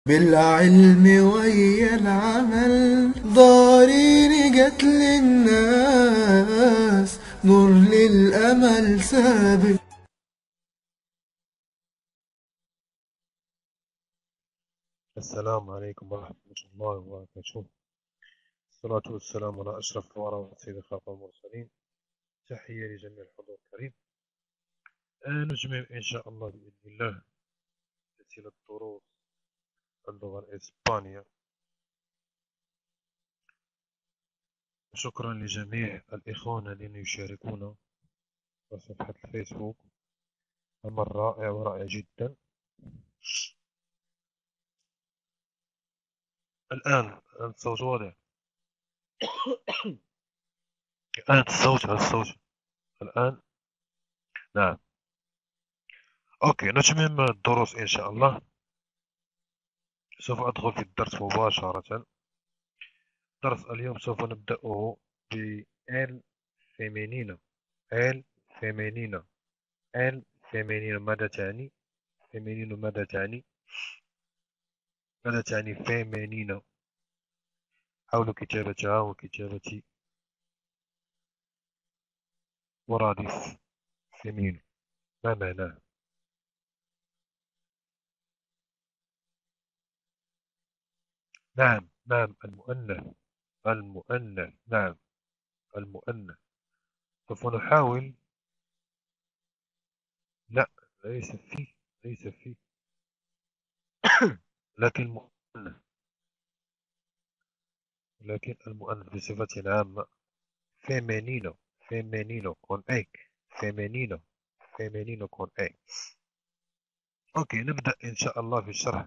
بالعلم ويا العمل ضارين جت للناس نور للأمل سابق. السلام عليكم ورحمة الله وبركاته. الصلاة والسلام على أشرف الورى وسيد الخلق والمرسلين. تحية لجميع الحضور الكريم. نجمع إن شاء الله بإذن الله سلسلة دروس اللغة الإسبانية. شكرا لجميع الإخوان الذين يشاركون في صفحة الفيسبوك. أمر رائع ورائع جدا. الآن الصوت واضح. الآن الصوت الآن. نعم. أوكي، نتمم الدروس إن شاء الله. سوف أدخل في الدرس مباشرة. درس اليوم سوف نبدأه ب ال فيمينينا. ال فيمينينا. ال فيمينينا ماذا تعني؟ فيمينينا ماذا تعني؟ ماذا تعني فيمينينا؟ حاول كتابتها وكتابة مرادف فيمينو. ما معناه؟ نعم نعم، المؤنث. المؤنث، نعم، المؤنث. سوف نحاول. لا، ليس فيه، ليس فيه. لكن المؤنث، لكن المؤنث بصفة عامة femenino, femenino con E, femenino, femenino con E. أوكي، نبدأ إن شاء الله في الشرح.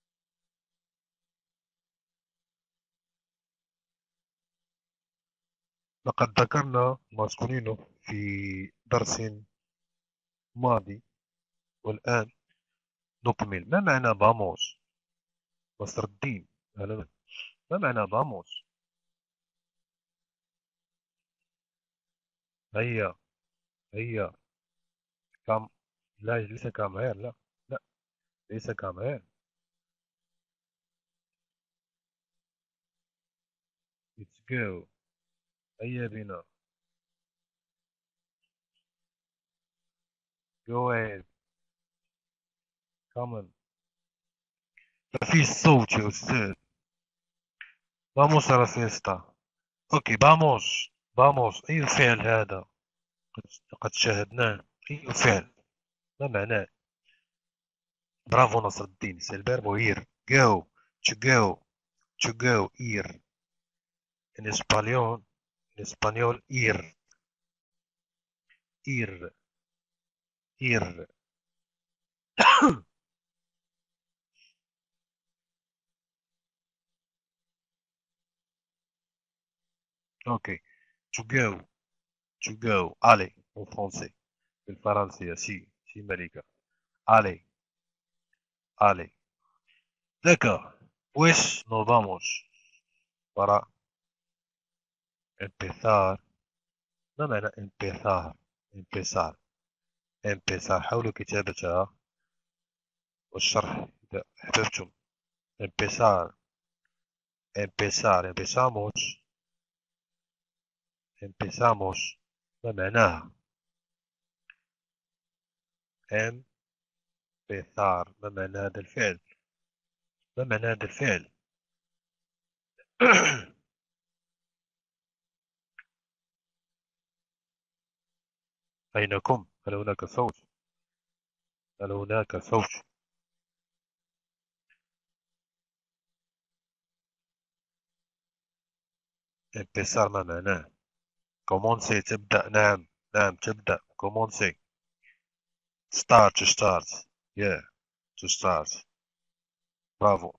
لقد ذكرنا ماسكولينو في درس ماضي، والآن نكمل. ما معنى فاموس؟ مصدر الدين. أهلا. ما معنى فاموس؟ هيا، هيا. كام. لا، ليس كامير، لا. لا، ليس كامير. Let's go. هيا بنا. Go ahead. Come on. ما فيش صوت يا أستاذ. فاموس على فيستا. أوكي، فاموس. فاموس، أي فعل هذا؟ قد شاهدناه. أي فعل؟ ما معناه؟ برافو نصر الدين. سي الفيربو ir. Go. To go. To go. Ir. En español. En español ir. Ir. Ir. أوكي. To go. To go. Aller. En français. بالفرنسية سي. سي ملكة. Aller. Aller. D'accord. Pues nos vamos para empezar. ما معنى empezar؟ empezar. empezar. حاولوا كتابتها والشرح إذا أحببتم. empezar. empezar. empezamos. empezamos. ما معناها؟ empezar. ما معنى هذا الفعل؟ ما معنى هذا الفعل؟ أينكم؟ هل هناك صوت؟ هل هناك صوت؟ empezar ما معناه؟ commencer تبدأ. نعم نعم، تبدأ. commencer. start. to start. yeah. to start. برافو.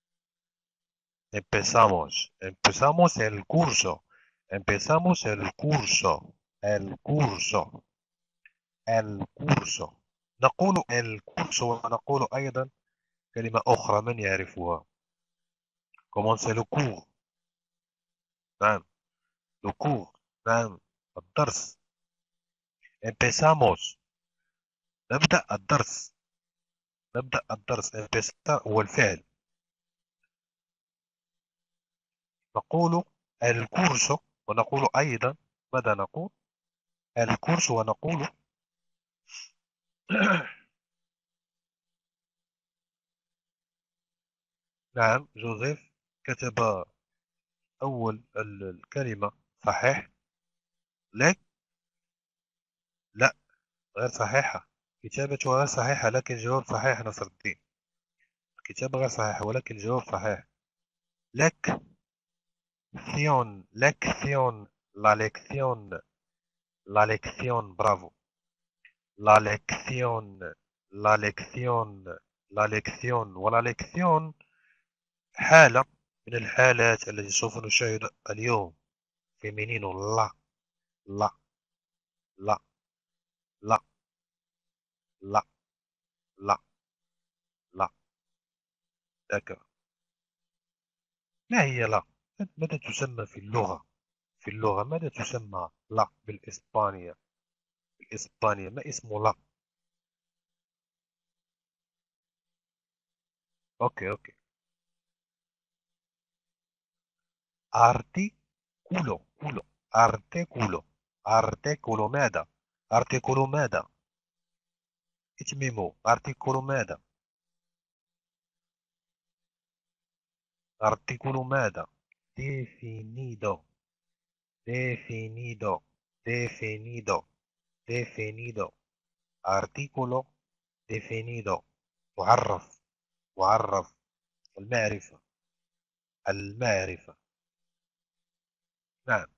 empezamos. empezamos el curso. empezamos el curso. el curso. el curso. نقول الكورسو ونقول أيضا كلمة أخرى من يعرفها. commencer le cours. نعم. le cours. نعم. الدرس. empezamos. نبدأ الدرس. نبدأ الدرس. empezar هو الفعل. نقول الكورس، ونقول أيضا ماذا نقول؟ الكورس، ونقول نعم جوزيف كتب أول الكلمة صحيح، لكن لا، غير صحيحة. كتابته غير صحيحة لكن الجواب صحيح نصر الدين. الكتابة غير صحيحة ولكن الجواب صحيح. لك ثيون، لك ثيون، لا ليكسيون، لا ليكسيون، برافو. لا ليكسيون، لا ليكسيون، لا ليكسيون، ولا ليكسيون حالة من الحالات التي سوف نشاهد اليوم. فيمينينو، لا، لا، لا، لا، لا، لا، لا. ذاكرة. ما هي لا؟ ماذا تسمى في اللغة؟ في اللغة ماذا تسمى لا بالإسبانية؟ بالإسبانية ما اسمه لا؟ أوكي أوكي. أرتيكولو، كولو، أرتيكولو، أرتيكولو ماذا؟ أرتيكولو ماذا؟ اتميمو، أرتيكولو ماذا؟ أرتيكولو ماذا؟ definido، definido، definido، definido. artículo definido. معرف، معرف. المعرفة، المعرفة. نعم.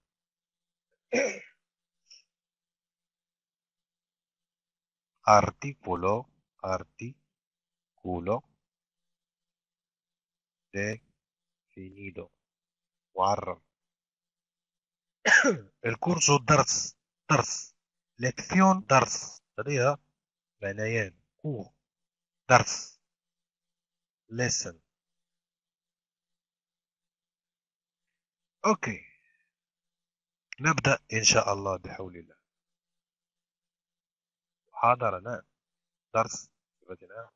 artículo، artículo definido. معرف. الكورس درس، درس. ليكسيون درس لديها معنيان. كور درس. lesson. اوكي، نبدأ إن شاء الله بحول الله. محاضرة، نعم. درس بدنا.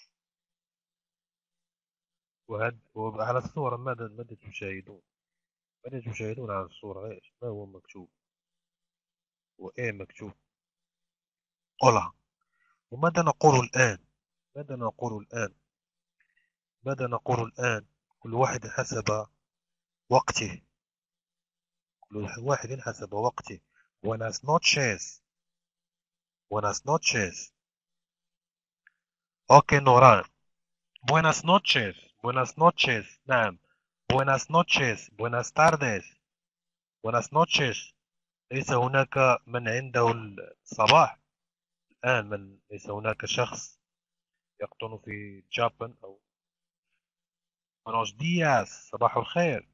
وعلى الصورة ماذا تشاهدون؟ ماذا تشاهدون على الصورة؟ إيش ما هو مكتوب؟ وإيه مكتوب؟ قلها. وماذا نقول الآن؟ ماذا نقول الآن؟ ماذا نقول الآن؟ كل واحد حسب وقته، كل واحد حسب وقته. buenas noches، buenas noches. أوكي نوران. buenas noches، buenas noches، نعم. buenas noches، buenas tardes، buenas noches. ليس هناك من عنده الصباح الآن، ليس هناك شخص يقطن في جابان أو buenos días، صباح الخير.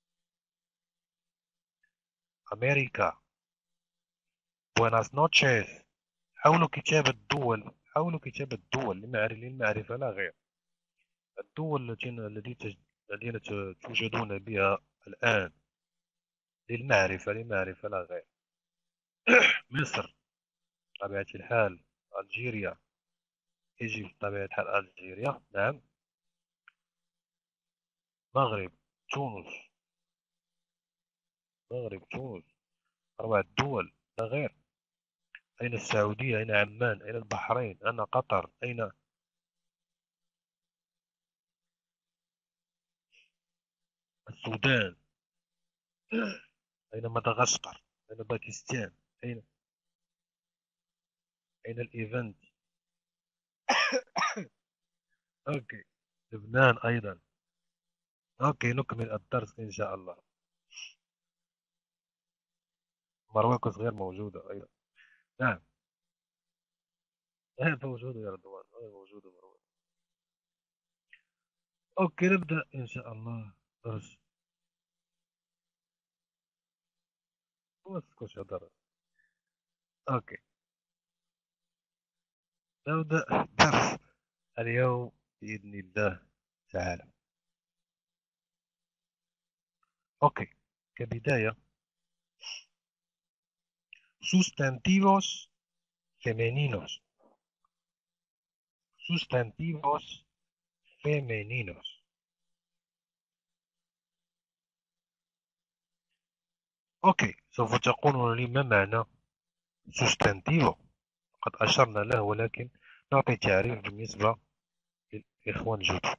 أمريكا buenas noches. حاولوا كتابة الدول، حاولوا كتابة الدول للمعرفة لا غير. الدول الذين توجدون بها الآن للمعرفة، للمعرفة لا غير. مصر بطبيعة الحال، ألجيريا، يجي بطبيعة الحال ألجيريا، نعم. مغرب، تونس، مغرب، تونس. 4 دول لا غير. أين السعودية؟ أين عمان؟ أين البحرين؟ أين قطر؟ أين السودان؟ أين مدغشقر؟ أين باكستان؟ أين الإيفنت؟ أوكي، لبنان أيضا. أوكي، نكمل الدرس إن شاء الله. مراكش غير موجودة أيضا، نعم. غير موجودة يا رضوان، غير موجودة مراكش. أوكي، نبدأ إن شاء الله درس. واسكت يا درس. أوكي، نبدأ درس اليوم بإذن الله تعالى. أوكي، كبداية sustantivos femeninos، sustantivos femeninos. أوكي، سوف تقولون لي ما معنى سوستانتيفو؟ قد أشرنا له، ولكن نعطي تعريف بالنسبة للإخوان الجدد.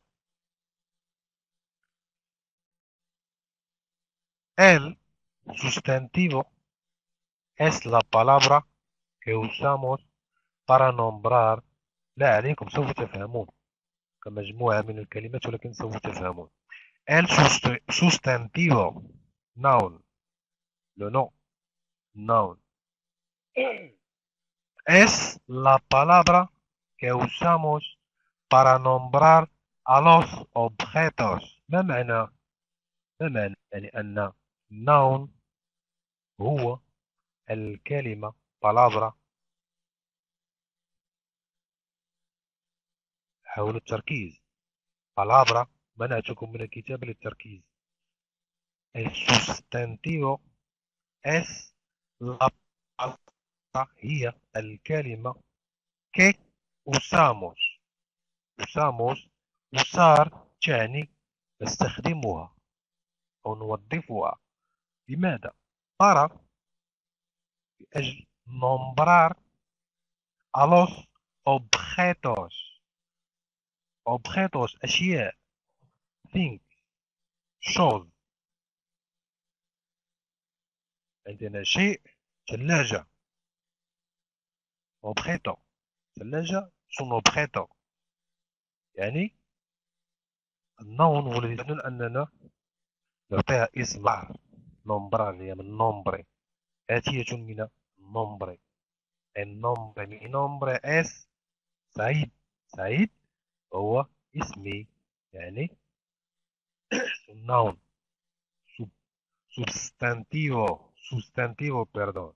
El sustantivo es la palabra que usamos para nombrar. لا عليكم، سوف تفهمون كمجموعة من الكلمات، ولكن سوف تفهمون. El sustantivo, noun, le nom, noun, es la palabra que usamos para nombrar a los objetos. ما معنى يعني أن noun هو الكلمة palabra. حول التركيز. palabra منعتكم من الكتابة للتركيز. El sustantivo es la palabra هي الكلمة que usamos. usar تعني نستخدمها أو نوظفها. لماذا؟ para لأجل nombrar a los objetos. objetos أشياء. things chose. عندنا شيء ثلاجة objeto. ثلاجة son objeto. يعني النون هو الذي يعنون أننا نعطيها اسم nombrar هي من nombre آتية من nombre. el nombre mi nombre es سعيد. سعيد هو اسمي يعني noun. Sustantivo, perdón.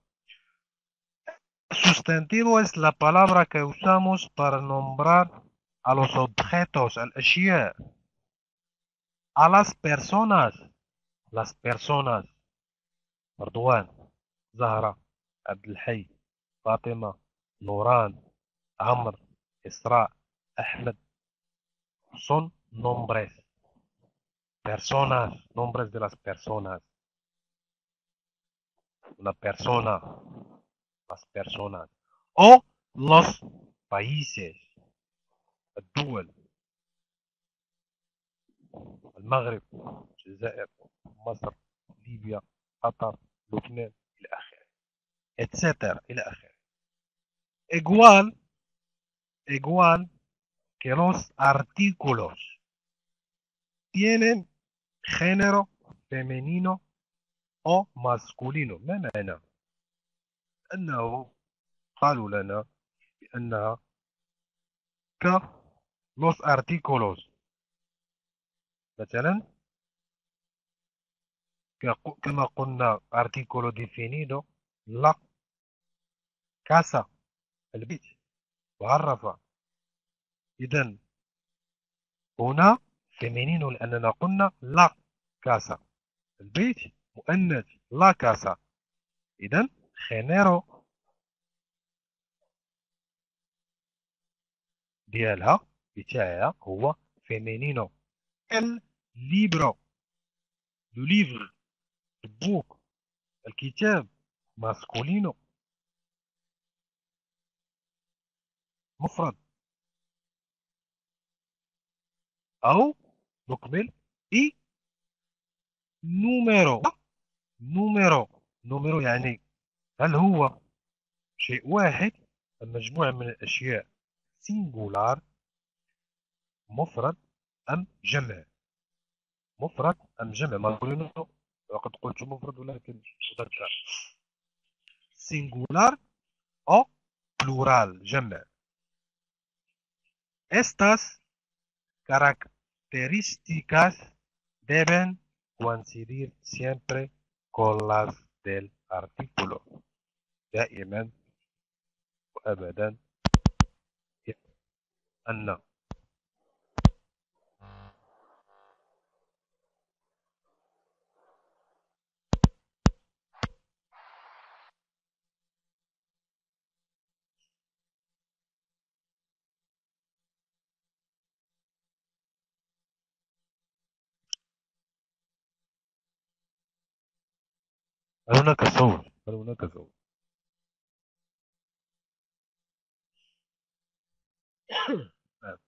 Sustantivo es la palabra que usamos para nombrar a los objetos, الأشياء. a las personas. las personas. رضوان، زهرة، عبد الحي، فاطمة، نوران، عمرو، إسراء، أحمد. son nombres. personas. nombres de las personas. una persona. las personas. o los países. الدول. المغرب، الجزائر، مصر، ليبيا، قطر، لبنان، إلى آخره. etcétera إلى آخره. igual que los artículos tienen género femenino o masculino. ما معنى؟ أنه قالوا لنا بأنها ك los artículos. مثلا كما قلنا artículo definido la casa البيت معرفة. إذا هنا femenino لأننا قلنا la casa البيت مؤنث la casa. إذا género ديالها بتاعها هو femenino. el libro le livre البوك الكتاب masculino مفرد. أو نكمل إي نوميرو. نوميرو يعني هل هو شيء واحد أم مجموعة من الأشياء؟ سينغولار مفرد أم جمع؟ مفرد أم جمع؟ ماسكولينو وقد قلت مفرد ولكن مذكر. سينغولار أو بلورال جمع. Estas características deben coincidir siempre con las del artículo. دائما وأبدا أن هل هناك صوت؟ هل هناك صوت؟ نعم.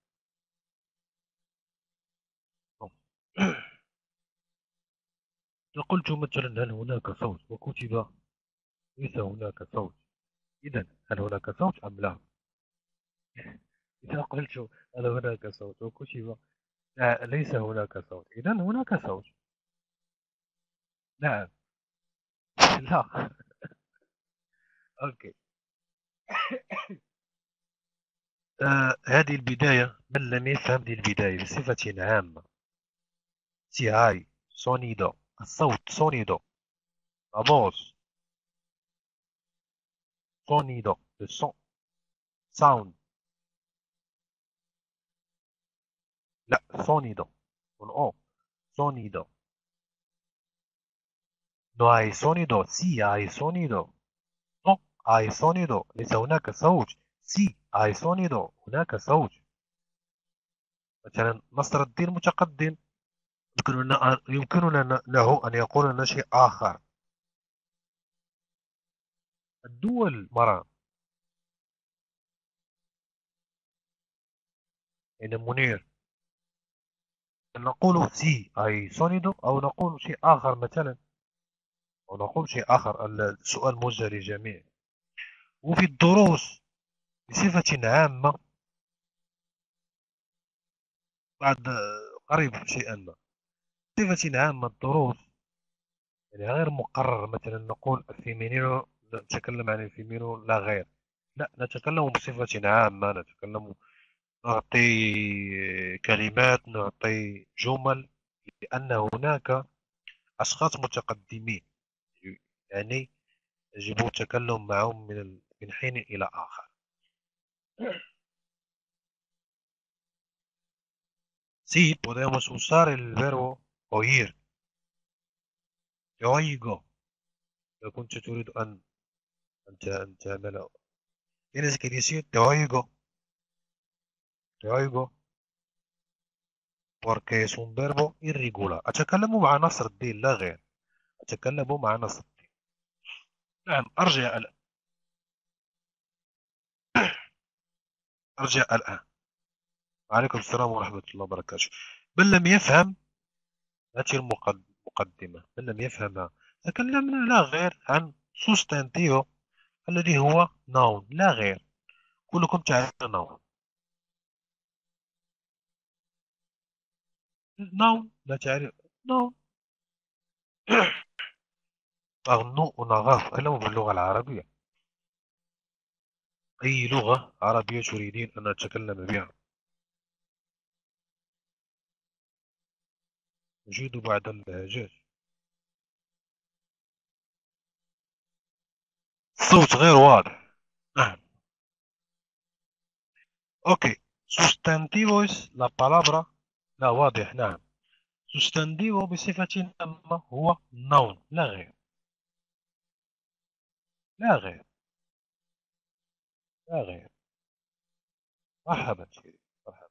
قلت مثلا هل هناك صوت وكتب ليس هناك صوت. إذا هل هناك صوت أم لا؟ إذا قلت هل هناك صوت وكتب ليس هناك صوت، إذا هناك صوت. نعم. لا. أوكي. هذه البداية، من لم يفهم هذه البداية بصفة عامة، سي هاي سونيدو، الصوت سونيدو، la voz sonido، le son sound. لا sonido con O، sonido. no hay sonido، sí hay sonido. no hay sonido، ليس هناك صوت. sí hay sonido، هناك صوت. مثلا نصر الدين متقدم، يمكننا له أن يقول لنا شيء آخر. الدول مرة يعني منير، نقول سي أي سونيدو أو نقول شيء آخر مثلا، أو نقول شيء آخر. السؤال موجه للجميع. وفي الدروس بصفة عامة، بعد قريب شيئا ما، بصفة عامة الدروس يعني غير مقرر مثلا نقول الفيمينينو، نتكلم عن الفيمينو لا غير. لا، نتكلم بصفة عامة، نتكلم، نعطي كلمات، نعطي جمل، لأن هناك أشخاص متقدمين، يعني يجب التكلم معهم من حين إلى آخر. Sí, podemos usar el verbo oír. Te oigo. لو كنت تريد أن تعمل، tienes que decir te oigo. Te oigo porque es un verbo irregular. أتكلم مع نصر الدين لا غير. أتكلم مع نصر الدين. نعم. أرجع الآن. وعليكم السلام ورحمة الله وبركاته. من لم يفهم هذه المقدمة، من لم يفهمها، تكلمنا لا غير عن سوستانتيو الذي هو noun لا غير. كلكم تعرفون noun. noun لا تعرف noun. أغنو ونغاف كلموا باللغة العربية. أي لغة عربية تريدين أن أتكلم بها؟ نجيد بعض اللهجات. الصوت غير واضح. نعم. أوكي. sustantivos la palabra لا واضح. نعم. sustantivo بصفة عامة هو noun لا غير. لا غير. لا غير. مرحبا سيدي، مرحبا.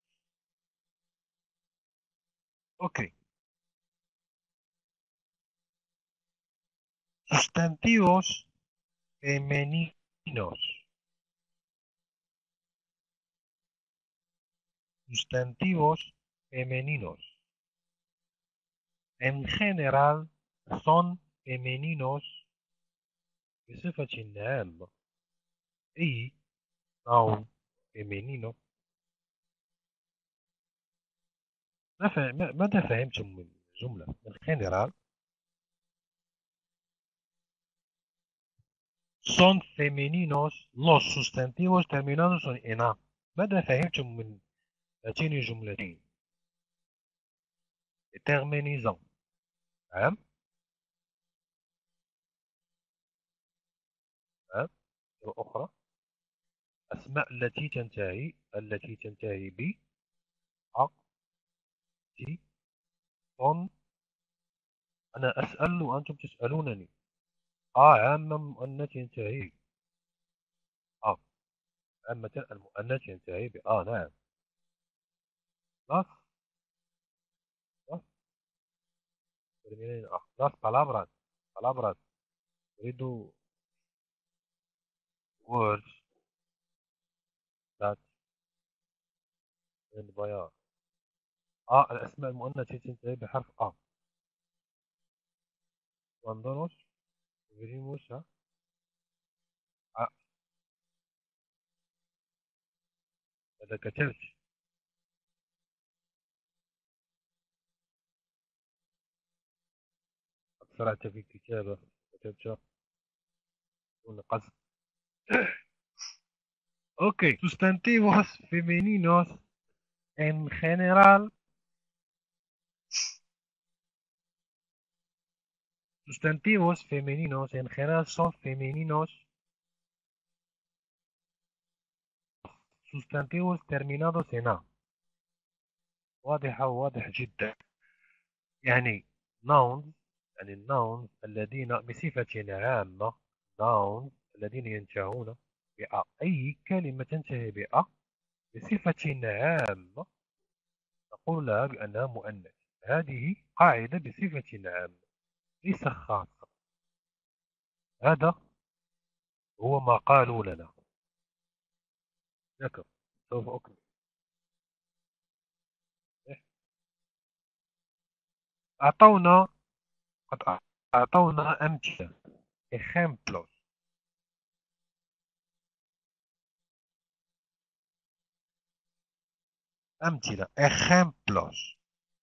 أوكي. sustantivos femeninos. Sustantivos femeninos en general son femeninos بصفة عامة. أي noun femenino. ماذا فهمتم من الجملة en general؟ son femeninos los sustantivos terminados en a. ماذا فهمتم من هاتين الجملتين؟ terminizant. نعم. نعم. أخرى. أسماء التي تنتهي ب أ تي on. أنا أسأل وأنتم تسألونني. عامة مؤنث ينتهي آ. عامة المؤنث ينتهي ب نعم. las las las palabras. أريد words that end by الأسماء المؤنثة تنتهي بحرف واندروس فيريموس هذا كتبت أسرعت في الكتابة كتبت دون قصد. Ok, sustantivos femeninos en general, sustantivos femeninos en general son femeninos, sustantivos terminados en A. واضح جدا. يعني nouns يعني nouns الذين بصفة عامة nouns الذين ينتهون بأ، أي كلمة تنتهي بأ بصفة عامة نقول لها بأنها مؤنث. هذه قاعدة بصفة عامة ليس خاصة. هذا هو ما قالوا لنا. لكن سوف أكمل. أعطونا قد أعطونا أمثلة ejemplos. أمثلة ejemplos.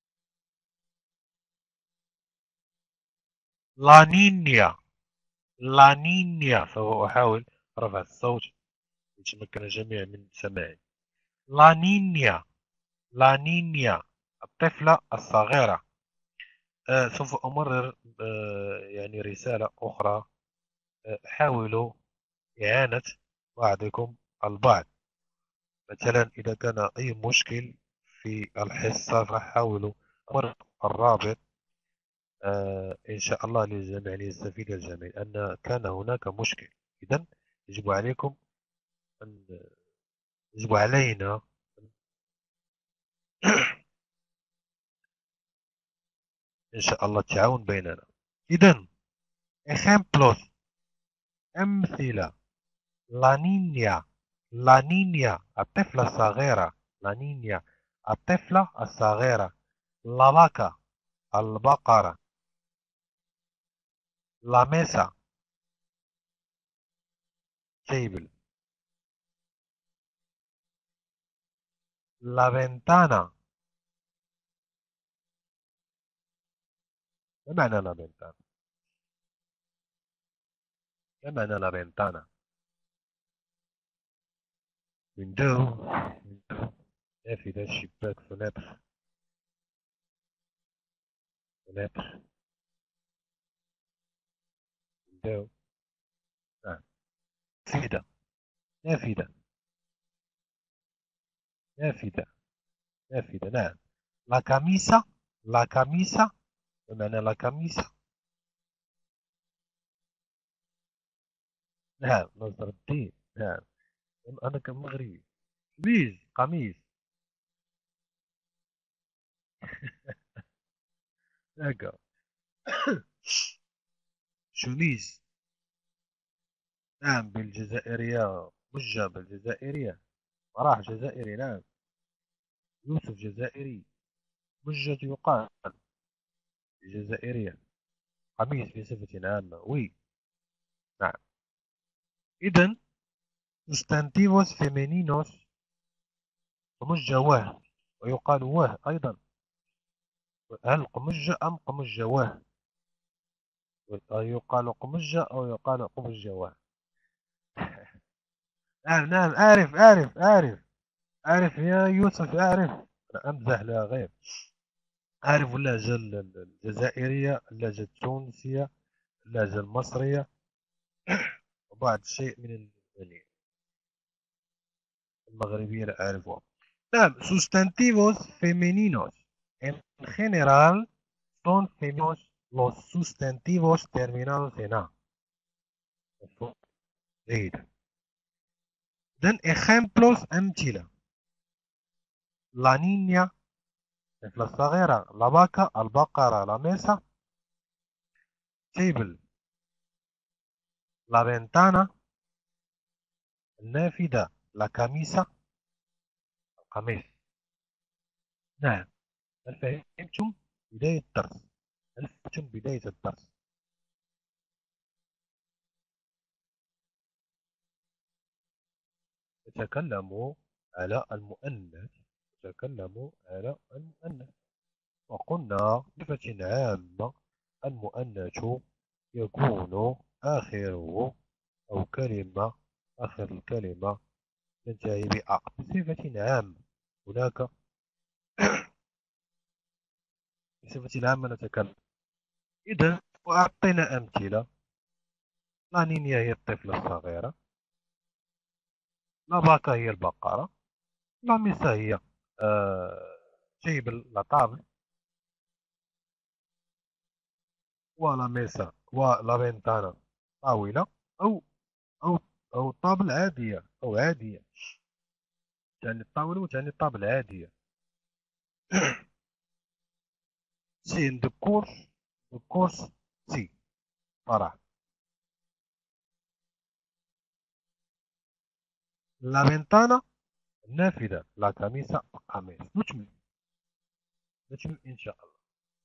La niña La niña سوف أحاول رفع الصوت ليتمكن الجميع من سماعي. La niña La niña الطفلة الصغيرة. سوف أمرر يعني رسالة أخرى. حاولوا إعانة بعضكم البعض. مثلا إذا كان أي مشكل في الحصة فحاولوا أمرر الرابط إن شاء الله للجميع ليستفيد الجميع أن كان هناك مشكل. إذن يجب عليكم أن يجب علينا إن شاء الله التعاون بيننا. إذن ejemplos أمثلة لا نينيا الطفلة الصغيرة لا نينيا الطفلة الصغيرة لا باكا البقرة لا ميسا تيبل لا فنتانا. ما معنى لا فنتانا؟ ما معنى لا فنتانا؟ ويندو نافذة شباك فناتر فناتر ويندو نافذة نافذة نافذة نافذة نعم. لا كاميسا لا كاميسا ما معنى لا كاميسا؟ نعم نصر الدين نعم. أنا كمغربي قميص قميص هكا شميز نعم بالجزائرية مجة بالجزائرية راح جزائري نعم. يوسف جزائري مجة يقال الجزائرية قميص بصفة عامة وي نعم. إذن sustantivos femeninos قمجة واه ويقال واه أيضا. هل قمجة أم قمجة واه؟ يقال قمجة أو يقال قمجة واه؟ نعم نعم أعرف يا يوسف أعرف. أنا أمزح لا غير. أعرف اللهجة الجزائرية اللهجة التونسية اللهجة المصرية وبعض الشيء من المغربية لا أعرفها. نعم sustantivos femeninos en general son femeninos los sustantivos terminados en A. جيد. إذن ejemplos أمثلة la niña الطفلة الصغيرة la vaca البقرة la mesa table la ventana النافذة la camisa القميص. نعم، هل فهمتم بداية الدرس؟ هل فهمتم بداية الدرس؟ تكلموا على المؤنث، تكلموا على المؤنث، وقلنا بصفة عامة المؤنث يكون آخره أو كلمة آخر الكلمة تنتهي بأ بصفة عامة. هناك بصفة عامة نتكلم. إذا وأعطينا أمثلة. لا نينيا هي الطفلة الصغيرة، لا باكا هي البقرة، لا ميسا هي جيب الطابل، ولا ميسا ولا فينتانا طاولة، أو أو أو طابل عادية أو عادية، تعني الطاولة وتعني الطابل عادية. سي ان دو كورس، دو كورس سي صراحة. لا فينتانا النافذة، لا كاميسا القميص. نكمل نكمل إن شاء الله.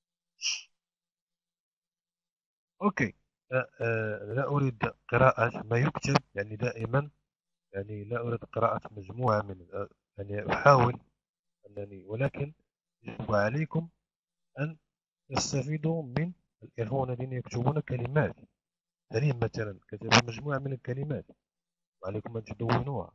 أوكي. لا أريد قراءة ما يكتب، يعني دائما، يعني لا أريد قراءة مجموعة من يعني أحاول أنني، ولكن يجب عليكم أن تستفيدوا من الإخوة الذين يكتبون كلمات. سليم مثلا كتب مجموعة من الكلمات وعليكم أن تدونوها.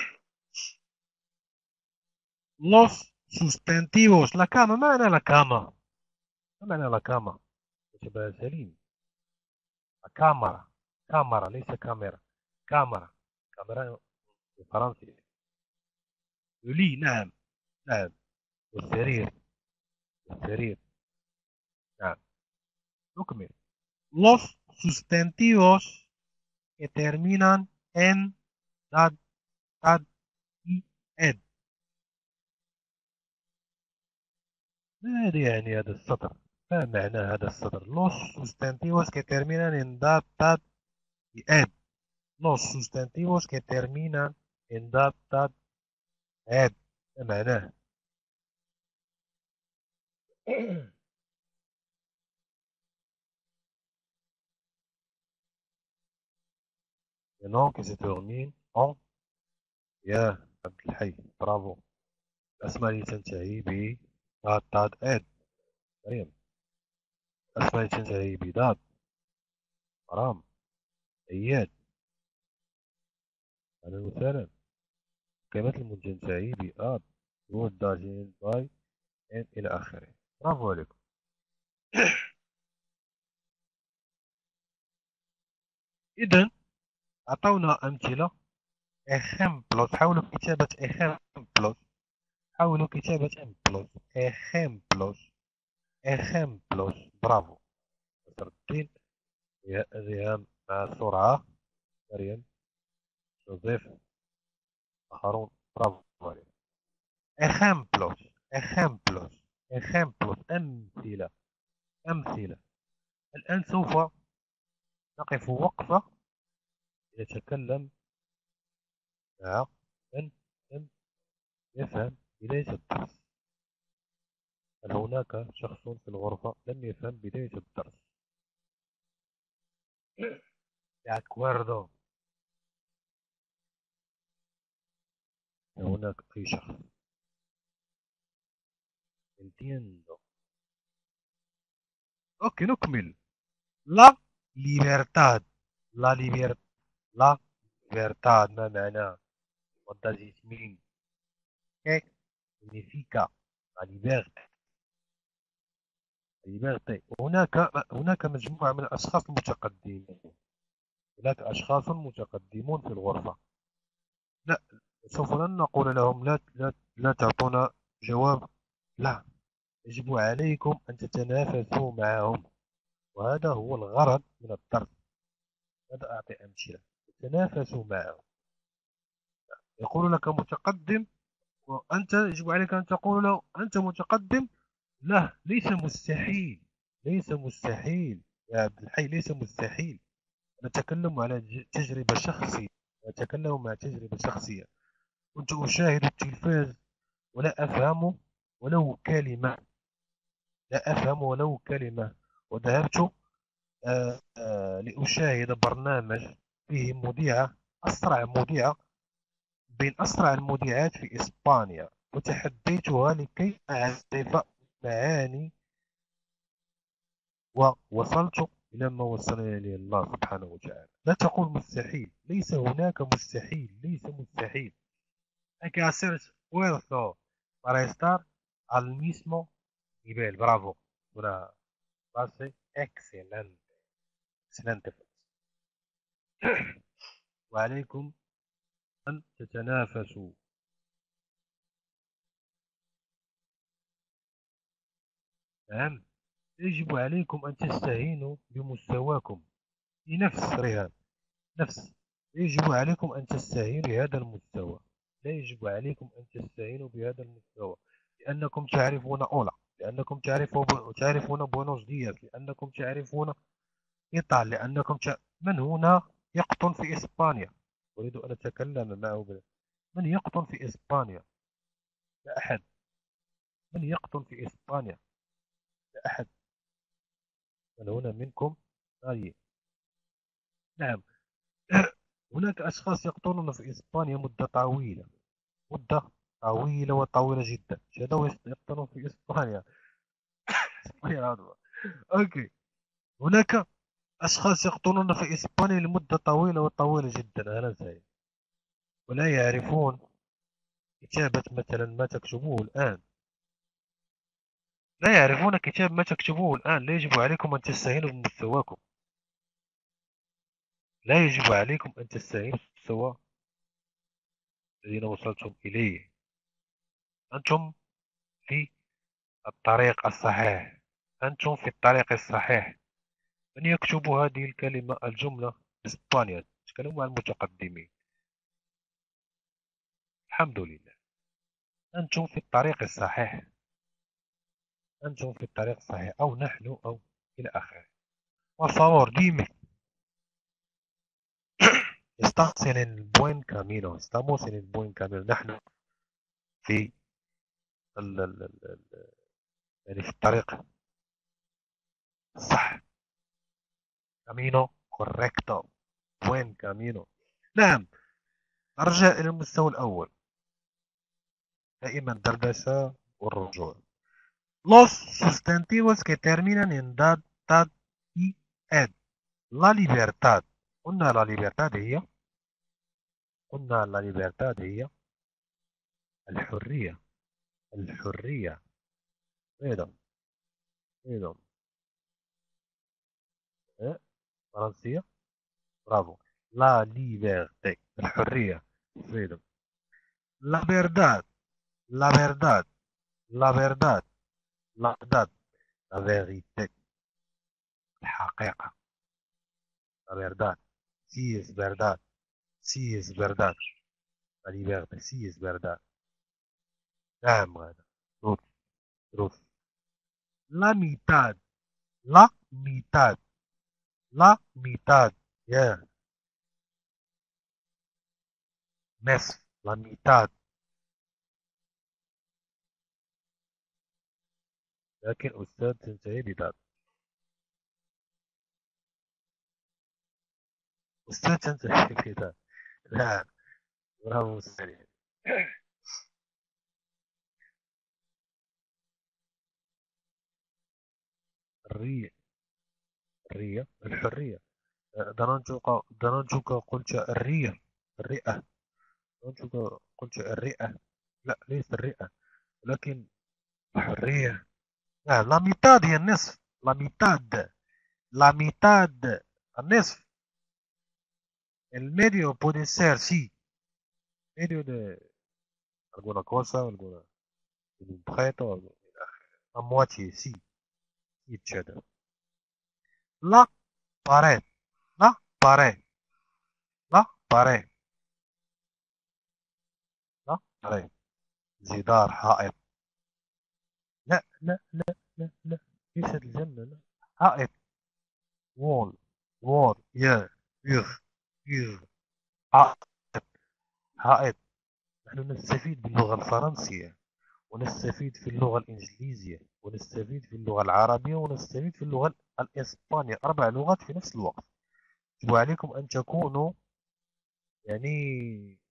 Los sustantivos la cama، ما معنى la cama؟ ما معنى la cama؟ كتبها سليم. كاميرا، كاميرا ليس كاميرا، كاميرا، كاميرا بالفرنسي. يولي، نعم نعم، والسرير، السرير، نعم. نكمل. Los sustantivos que terminan en dad dad y ed. ماذا يعني هذا السطر؟ ما معنى هذا السطر؟ Los sustantivos que terminan en dad dad y ed. Los sustantivos que terminan en dad dad ed. ما معناه؟ Les noms qui se terminent en. يا عبد الحي، برافو. الأسماء اللي تنتهي ب داد داد اد. مريم. الأسماء اللي تنتهي بداد. مرام. أياد. أهلا وسهلا. الكلمات اللي تنتهي بآد، would did باي and إلى آخره. برافو عليكم. إذا أعطونا أمثلة. ejemplos. حاولوا كتابة ejemplos. حاولوا كتابة ejemplos. ejemplos. برافو. نصر الدين، ريهام مع سرعة، مريم، جوزيف، هارون، برافو عليكم. ejemplos. ejemplos. ejemplos. أمثلة. أمثلة. الآن سوف نقف وقفة يتكلم مع من لم يفهم بداية الدرس. هل هناك شخص في الغرفة لم يفهم بداية الدرس؟ De acuerdo. هناك أي شخص؟ Entiendo. أوكي، نكمل. La libertad. La libertad. La libertad ما معناه؟ What does it mean? ¿Qué significa la libertad؟ liberté. هناك مجموعة من الأشخاص المتقدمين. هناك أشخاص متقدمون في الغرفة. لا، سوف لن نقول لهم لا تعطونا جواب. لا، يجب عليكم أن تتنافسوا معهم، وهذا هو الغرض من الدرس. هذا أعطي أمثلة. تتنافسوا معهم. يقول لك متقدم وأنت يجب عليك أن تقول له أنت متقدم. لا، ليس مستحيل، ليس مستحيل يا عبد الحي، ليس مستحيل. نتكلم على تجربة شخصية. أتكلم عن تجربة شخصية. كنت أشاهد التلفاز ولا أفهم ولو كلمة. لا أفهم ولو كلمة. وذهبت لأشاهد برنامج فيه مذيعة، أسرع مذيعة بين أسرع المذيعات في إسبانيا، وتحديتها لكي أعرف معاني، ووصلت إلى ما وصلني إليه الله سبحانه وتعالى. لا تقول مستحيل، ليس هناك مستحيل، ليس مستحيل. Hay que hacer esfuerzo para estar al mismo nivel. Bravo. Una base excelente. Excelente. وعليكم أن تتنافسوا. نعم، يجب عليكم أن تستهينوا بمستواكم. لنفس رهان، نفس. يجب عليكم أن تستهينوا بهذا المستوى. لا يجب عليكم أن تستهينوا بهذا المستوى، لأنكم تعرفون أولا، لأنكم تعرفون بونوس دياس، لأنكم تعرفون إيطال، لأنكم من هنا يقطن في إسبانيا؟ أريد أن أتكلم معه من يقطن في إسبانيا؟ لا أحد. من يقطن في إسبانيا؟ لا أحد. من هنا منكم؟ طيب. نعم. هناك أشخاص يقطنون في إسبانيا مدة طويلة، مدة طويلة وطويلة جدا. شهدوا يقطنون في إسبانيا. إسبانيا العظمى. أوكي. هناك أشخاص يقطنون في إسبانيا لمدة طويلة وطويلة جدا، أهلا وسهلا، ولا يعرفون كتابة مثلا ما تكتبوه الآن. لا يعرفون كتاب ما تكتبوه الآن. لا يجب عليكم أن تستهينوا بمستواكم. لا يجب عليكم أن تستهينوا بالمستوى الذين وصلتم إليه. أنتم في الطريق الصحيح. أنتم في الطريق الصحيح. من يكتب هذه الكلمة الجملة بإسبانيا؟ تكلموا عن المتقدمين. الحمد لله. أنتم في الطريق الصحيح. أنتم في الطريق الصحيح، أو نحن، أو إلى آخره. Por favor, dime. Estás en el buen camino. Estamos en el buen camino. نحن في ال ال ال يعني في الطريق الصح. camino correcto. buen camino. نعم. نرجع إلى المستوى الأول. دائما دردشة والرجوع. Los sustantivos que terminan en dad, tad y ed. La libertad. قلنا la libertad هي، قلنا la libertad هي الحرية. الحرية. أيضا أيضا فرنسية. برافو. la liberté الحرية. freedom. la verdad. la verdad. la verdad. la verdad. la vérité الحقيقة. la verdad. si es verdad. si es verdad. la liberté si es verdad. نعم هذا truth. truth. la mitad. la mitad. la mitad. يا نصف. la mitad. لكن أستاذ تنتهي بذات. أستاذ تنتهي بذات. نعم. برافو سريع. الرية. الرية الحرية. ظننتك قلت الرية. الرئة. ظننتك قلت الرئة. لا، ليس الرئة، ولكن الحرية. نعم. لا ميتاد هي النصف. لا ميتاد. لا ميتاد النصف. El medio puede ser, sí. Medio de alguna cosa, alguna, un objeto, algo. La moitié, sí. Each other. La pared. La pared. La pared. لا عليه. جدار، حائط. لا لا لا لا لا، ليست الجنة، لا. حائط. وول. وول. يا يغ يغ حائط حائط. نحن نستفيد باللغة الفرنسية، ونستفيد في اللغة الإنجليزية، ونستفيد في اللغة العربية، ونستفيد في اللغة الإسبانية. 4 لغات في نفس الوقت. يجب عليكم أن تكونوا يعني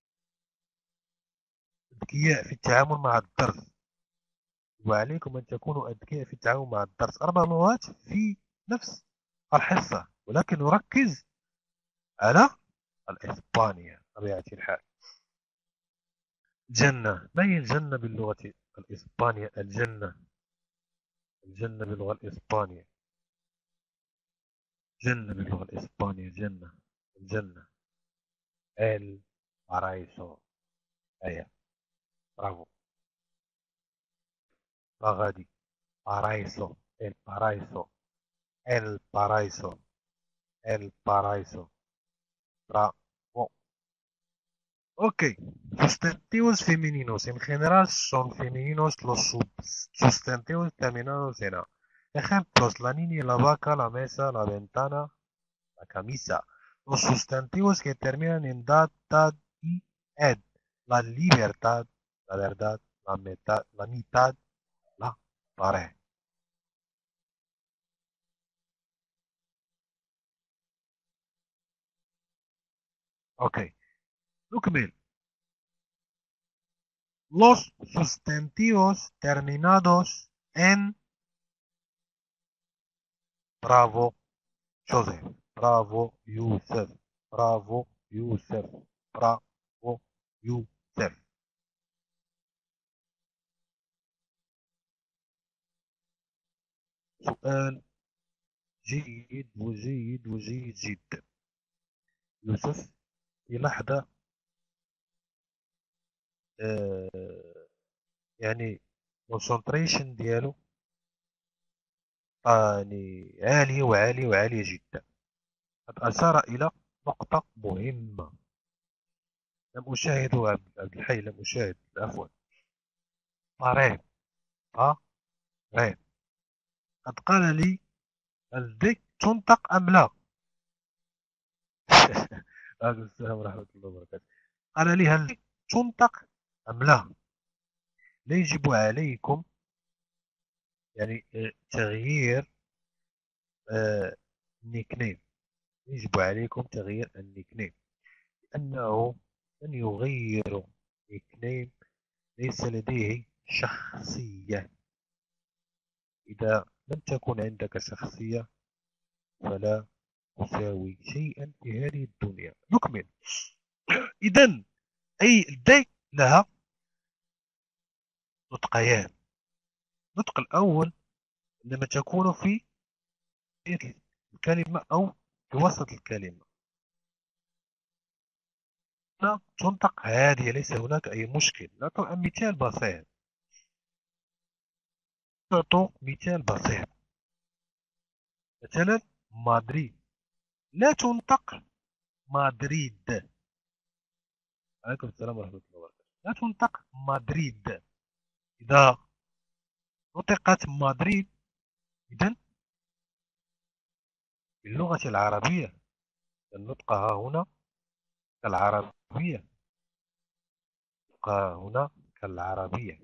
أذكياء في التعامل مع الدرس. وعليكم أن تكونوا أذكياء في التعامل مع الدرس. 4 لغات في نفس الحصة، ولكن نركز على الإسبانية بطبيعة الحال. جنة. ما هي الجنة باللغة الإسبانية؟ الجنة. الجنة باللغة الإسبانية. جنة باللغة الإسبانية. جنة. الجنة. ال بارايسو. أيوة. برافو. غادي. بارايسو. ال بارايسو. ال بارايسو. ال بارايسو. برافو. Ok, sustantivos femeninos en general son femeninos los sustantivos terminados en A. Ejemplos: la niña, la vaca, la mesa, la ventana, la camisa. Los sustantivos que terminan en dad, tad y ed. La libertad, la verdad, la mitad, la pared. Ok, نكمل. Los sustantivos terminados en bravo. Joseph. Bravo Youssef. Bravo Youssef. Bravo Youssef. سؤال جيد وجيد وجيد جدا. يوسف في لحظة آه يعني concentration ديالو يعني عالية وعالية وعالية جدا. قد أشار إلى نقطة مهمة. لم أشاهده عبد الحي، لم أشاهد، عفوا. طريق. طريق. قد قال لي: هل ديك تنطق أم لا؟ عليكم السلام ورحمة الله وبركاته. قال لي: هل تنطق أم لا؟ لا يجب عليكم يعني تغيير النيك نيم. يجب عليكم تغيير النيك نيم، لأنه من يغير نيك نيم ليس لديه شخصية. إذا لم تكن عندك شخصية فلا تساوي شيئا في هذه الدنيا. نكمل. إذا أي دي لها نطقيان. النطق الأول عندما تكون في بداية الكلمة أو في وسط الكلمة لا تنطق هذه، ليس هناك أي مشكل. نعطي مثال بسيط. نعطي مثال بسيط. مثلا مدريد لا تنطق مدريد. عليكم السلام ورحمة الله وبركاته. لا تنطق مدريد. إذا نطقت مدريد إذن باللغة العربية النطق هنا كالعربية. النطق هنا كالعربية.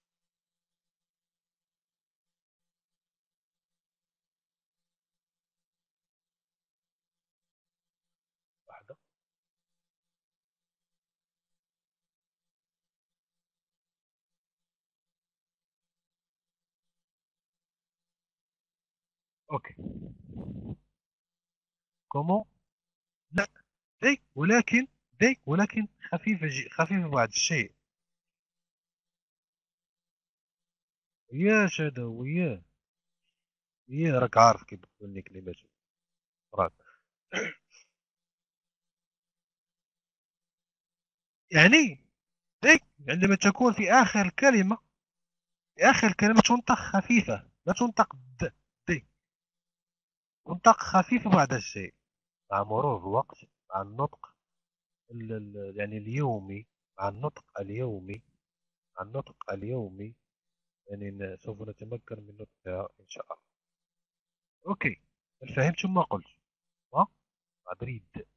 واحدة. أوكي. كومون. لا دي ولكن خفيفة خفيفة بعض الشيء. يا شادو يا راك عارف كيف تقول كلمات راك. يعني ديك عندما تكون في آخر الكلمة، في آخر الكلمة تنطق خفيفة، لا تنطق دي. تنطق خفيفة بعض الشيء. مع مرور الوقت، مع النطق يعني اليومي، مع النطق اليومي، مع النطق اليومي يعني سوف نتمكن من نطقها إن شاء الله. أوكي. هل فهمتم ما قلت؟ ها؟ مدريد.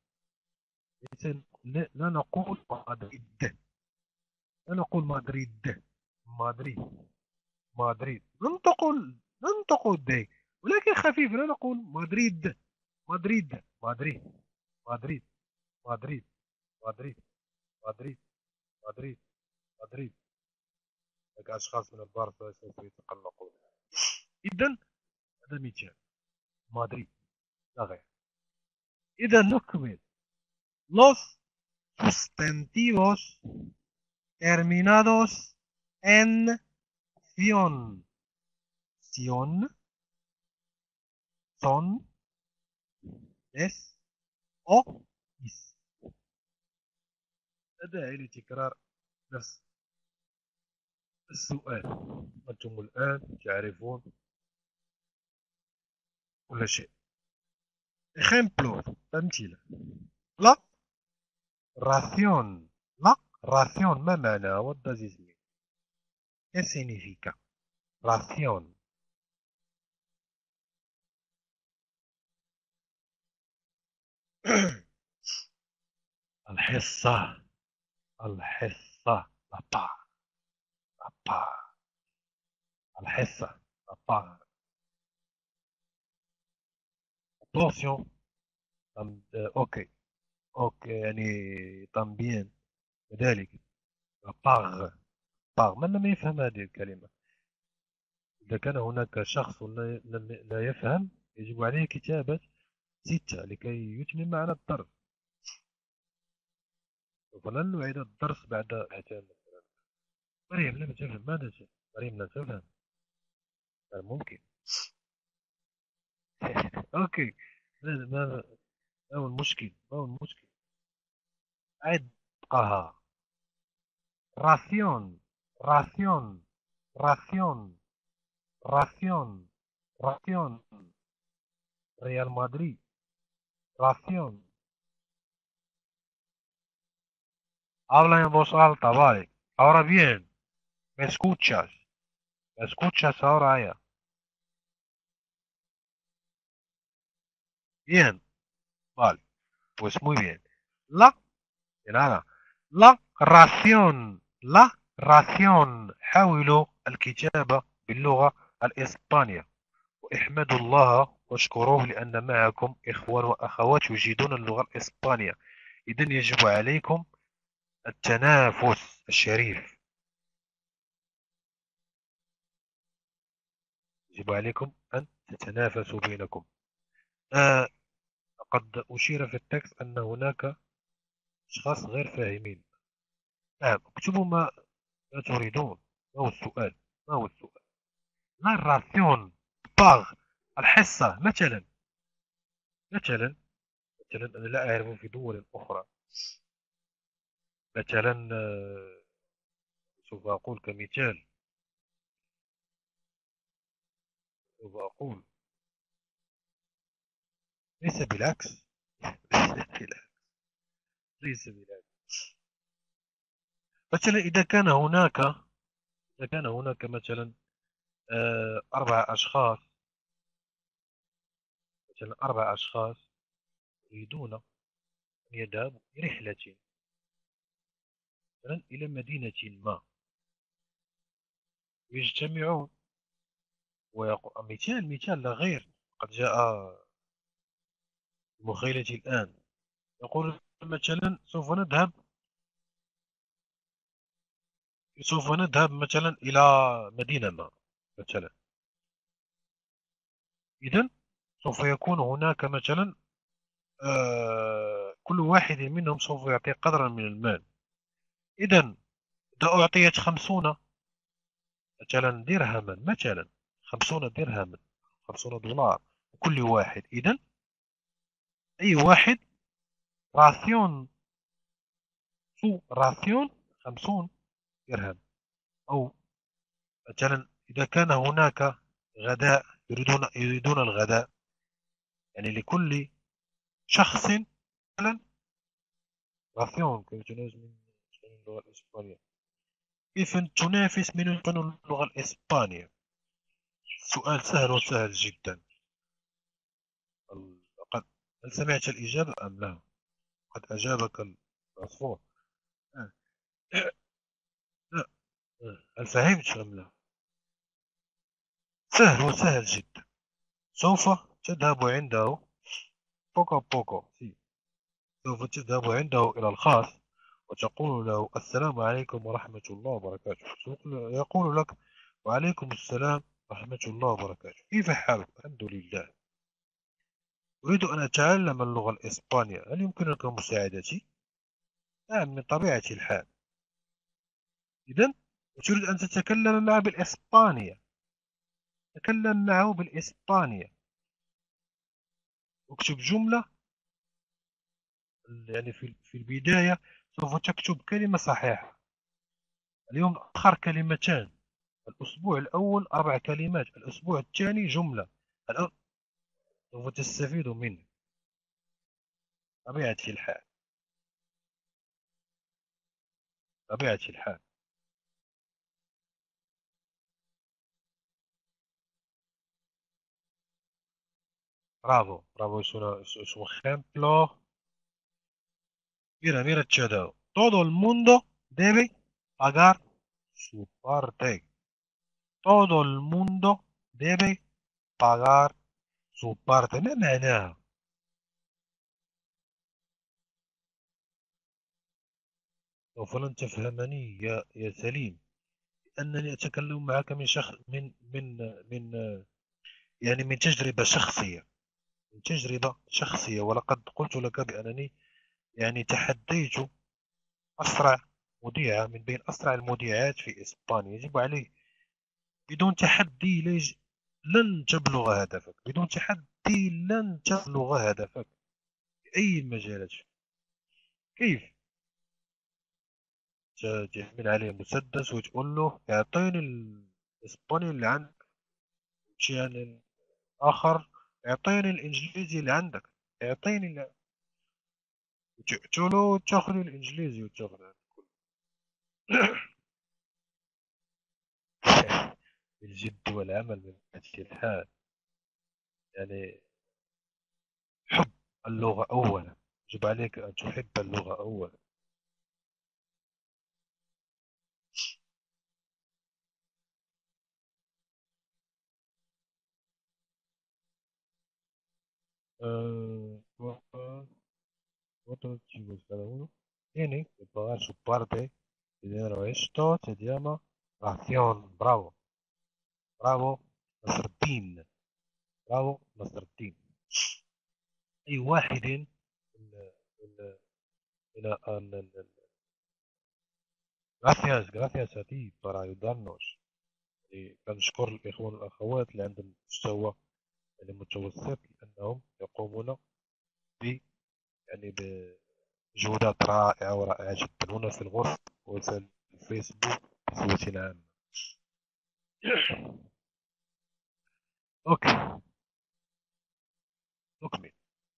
لا نقول مدريد، لا نقول مدريد. مدريد، مدريد، ننطق الدي، ولكن خفيف. لا نقول مدريد، مدريد، مدريد، مدريد، مدريد، مدريد، مدريد، مدريد، مدريد. هناك أشخاص من البارسا سوف يتقلقون. إذا هذا مثال، مدريد لا غير. إذا نكمل. Los sustantivos terminados en ción, ción, son, es o is. لا داعي لتكرار نفس السؤال، أنتم الآن تعرفون كل شيء. Ejemplo, أمثلة. La ración. La ración ما معناها؟ What does it mean? ¿Qué significa? Ración. الحصة، الحصة، la part، la part، الحصة، la part. Attention. أوكي، أوكي يعني también كذلك. la part، part من لم يفهم هذه الكلمة. إذا كان هناك شخص لا يفهم يجب عليه كتابة 6 لكي يتمم معنا الدرس. سوف لن نعيد الدرس بعد هاتين مثلا. مريم لم تفهم. ماذا تفهم؟ مريم لا تفهم. ممكن. أوكي. ما هو المشكل؟ ما هو المشكل؟ عدقها. راسيون، راسيون، راسيون، راسيون، راسيون. ريال مدريد. راسيون. Habla en voz alta, vale. Ahora bien, ¿me escuchas? ¿Me escuchas ahora ya? Bien, vale. Pues muy bien. La, de nada. La ración. La ración. حاولوا الكتابة باللغة الإسبانية، واحمدوا الله واشكروه لأن معكم إخوان وأخوات يجيدون اللغة الإسبانية. إذن يجب عليكم التنافس الشريف. يجب عليكم أن تتنافسوا بينكم. قد أشير في التكست أن هناك أشخاص غير فاهمين. اكتبوا ما تريدون. ما هو السؤال؟ ما هو السؤال؟ لا راسيون، باغ، الحصة مثلا. مثلا، مثلا أنا لا أعرف في دول أخرى. مثلا سوف أقول كمثال، سوف أقول ليس بالعكس. ليس بالعكس. مثلا إذا كان هناك مثلا 4 أشخاص، مثلا 4 أشخاص يريدون أن يذهبوا برحلة مثلا إلى مدينة ما، ويجتمعون ويقول مثال لا غير، قد جاء مخيلتي الآن. يقول مثلا سوف نذهب مثلا إلى مدينة ما مثلا. إذن سوف يكون هناك مثلا كل واحد منهم سوف يعطي قدرا من المال. إذن إذا أعطيت 50 مثلا درهما، مثلا 50 درهما، 50 دولار كل واحد، إذن أي واحد راسيون، راسيون 50 درهم. أو مثلا إذا كان هناك غداء، يريدون الغداء، يعني لكل شخص مثلا راسيون. كيف تنافس من اللغة الإسبانية؟ كيف تنافس من اللغة الإسبانية؟ سؤال سهل وسهل جدا. هل سمعت الإجابة أم لا؟ قد أجابك العصفور. آه. لا. هل فهمت أم لا؟ سهل وسهل جدا. سوف تذهب عنده بوكو بوكو سوف تذهب عنده إلى الخاص وتقول له السلام عليكم ورحمة الله وبركاته. يقول لك وعليكم السلام ورحمة الله وبركاته، كيف حالك؟ الحمد لله، أريد أن أتعلم اللغة الإسبانية، هل يمكنك مساعدتي؟ نعم، من طبيعة الحال. إذن تريد أن تتكلم معه بالإسبانية، تكلم معه بالإسبانية. اكتب جملة، يعني في البداية سوف تكتب كلمة صحيحة. اليوم آخر كلمتان، الأسبوع الأول 4 كلمات، الأسبوع الثاني جملة. الآن سوف تستفيد منه طبيعة الحال، طبيعة الحال. برافو برافو. es un ejemplo. Mira, mira, Chado. Todo el mundo debe pagar su parte. Todo el mundo debe pagar su parte. ما معناها؟ سوف لن تفهمني يا سليم، أنني أتكلم معك من شخص من يعني من تجربة شخصية، من تجربة شخصية. ولقد قلت لك بأنني يعني تحديت أسرع مذيعة من بين أسرع المذيعات في إسبانيا. يجب عليه بدون تحدي لن تبلغ هدفك، بدون تحدي لن تبلغ هدفك في أي المجالات. كيف تحمل عليه مسدس وتقول له اعطيني الإسباني اللي عندك، شيء آخر اعطيني الإنجليزي اللي عندك، اعطيني تقول تاخذ الإنجليزي وتاخذ الجد والعمل من هذه الحال. يعني حب اللغة أولا، يجب عليك أن تحب اللغة أولا. Otro chico cada uno tiene que pagar su parte de dinero. Esto se llama ración. Bravo, bravo نصر برافو نصر الدين. أي واحد من gracias a ti para ayudarnos. كنشكر الإخوان والأخوات اللي عندهم مستوى يعني متوسط، لأنهم يقومون ب يعني بجهودات رائعة ورائعة جدا هنا في الغرف وسائل الفيسبوك بصفة عامة. أوكي، نكمل.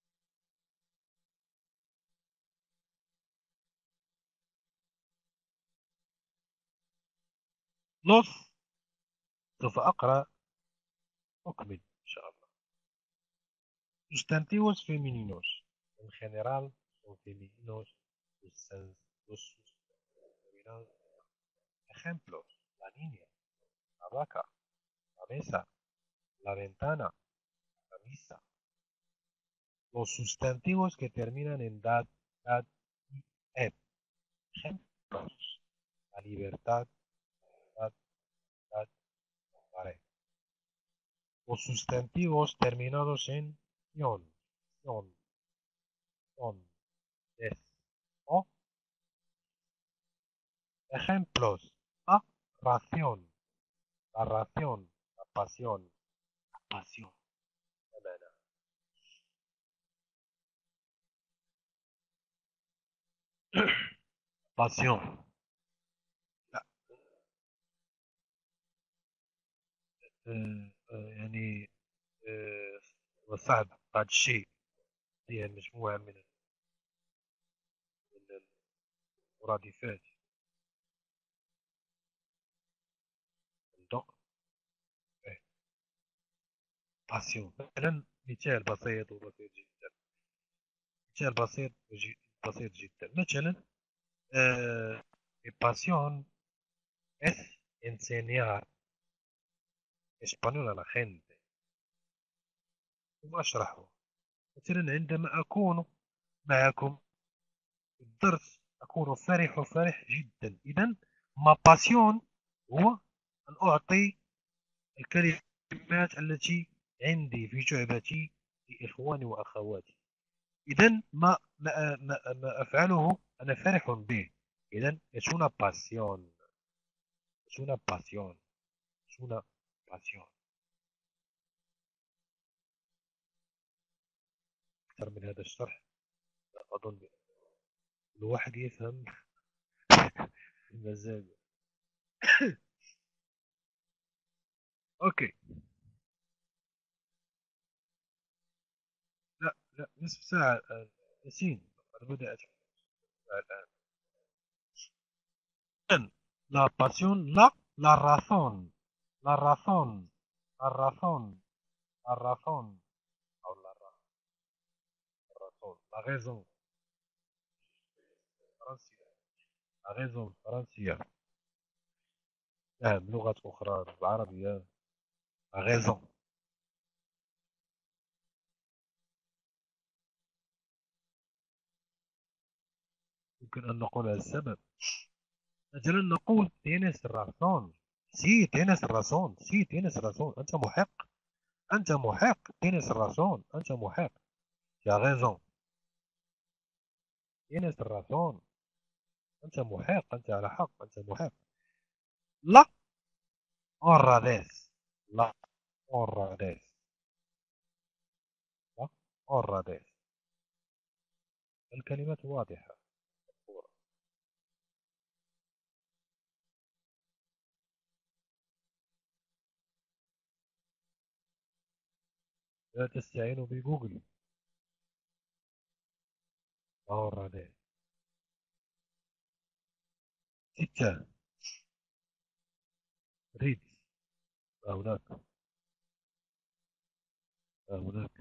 نص سوف أقرأ. أكمل إن شاء الله. Sustantivos femeninos en general son femeninos. Los sustantivos. Ejemplos: la niña, la vaca, la mesa, la ventana, la misa. Los sustantivos que terminan en dad y ed. Ejemplos: la libertad, dad, dad, pared. Los sustantivos terminados en ion, son, son, es, o. Ejemplos: la ración, la ración, la pasión, la pasión. Pasión. لا. يعني وصعب بعض الشيء. هي مجموعة من المرادفات. صندوق. باسيون مثلا، مثال بسيط وبسيط جدا: مثال بسيط بسيط جدا. مثلا mi pasión es enseñar español a la gente. ثم أشرحه. مثلا عندما أكون معكم في الدرس أكون فرح جدا. إذا ما باسيون هو أن أعطي الكلمات التي عندي في جعبتي لإخواني وأخواتي. إذا ما أفعله أنا فرح به. إذا es una pasión. Es una pasión. Es una pasión. أكثر من هذا الشرح لا أظن الواحد يفهم المزاج. أوكي. لا لا، نصف ساعة الآن. ياسين قد بدأت الآن. إذن la pasión la razón la razón la razón la razón أو la razón la raison فرنسية. la raison فرنسية. نعم لغة أخرى بالعربية la raison. يمكن أن نقول السبب. مثلا نقول tienes razón. sí tienes razón. sí tienes razón. أنت محق. أنت محق. tienes razón. أنت محق. tu as raison. tienes razón. أنت محق. أنت على حق. أنت محق. لا honradez. لا honradez. لا honradez. الكلمات واضحة. لا تستعينوا بجوجل. لا honradez. 6 read. هناك هناك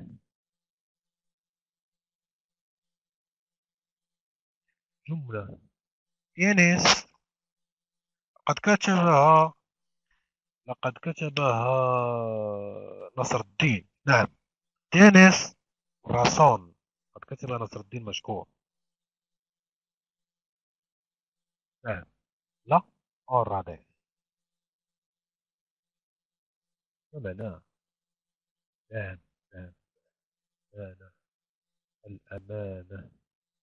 جملة tienes لقد كتبها نصر الدين. نعم tienes razón. قد كتبها نصر الدين مشكور. نعم لا honradez. ما معناه؟ نعم نعم نعم. الأمانة.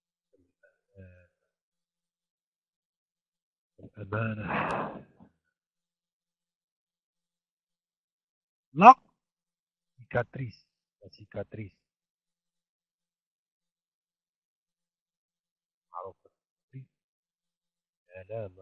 الأمانة. لا cicatriz. La cicatriz معروفة. علامة.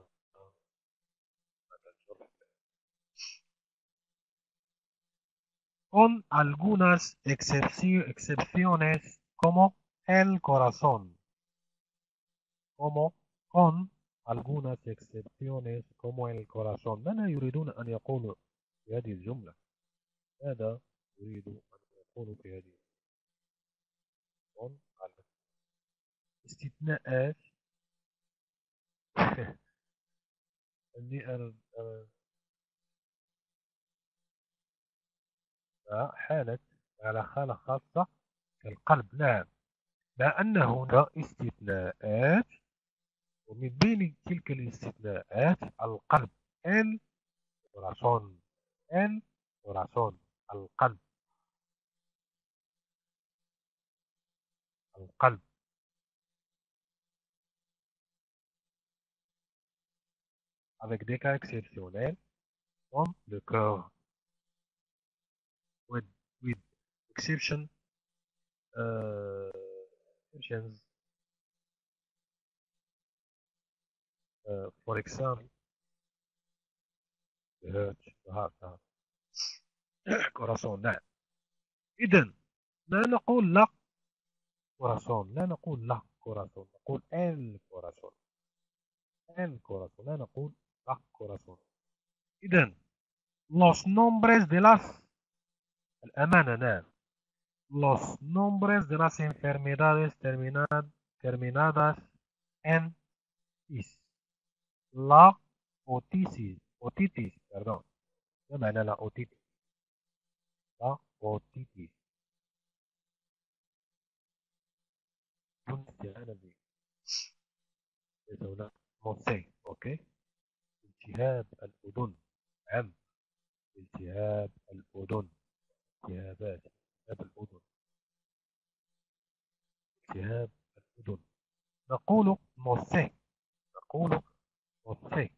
Con algunas excepciones como el corazón. como con algunas excepciones como el corazón. ماذا يريدون أن يقولوا في هذه الجملة؟ ماذا يريد أن يقولوا في هذه الجملة؟ استثناءات. أني حالة على حالة خاصة كالقلب. نعم مع أن هنا استثناءات ومن بين تلك الاستثناءات القلب. el corazón. el corazón. القلب. القلب. avec des cas exceptionnels comme le cœur. with exceptions. Exceptions. For example the heart. corazón. نعم. إذا لا نقول لا corazón. لا نقول لا corazón. نقول el corazón. el corazón. لا نقول لا corazón. إذا los nombres de las الأمانة. نعم Los nombres de las enfermedades terminadas en is. La otitis, perdón. ما معنى لا otitis؟ لا otitis. كنت أنا بي. ليس هناك موسي. أوكي. التهاب الأذن. عم. التهاب الأذن. التهاب الأذن. التهاب الأذن. نقول موسي. نقول موسي.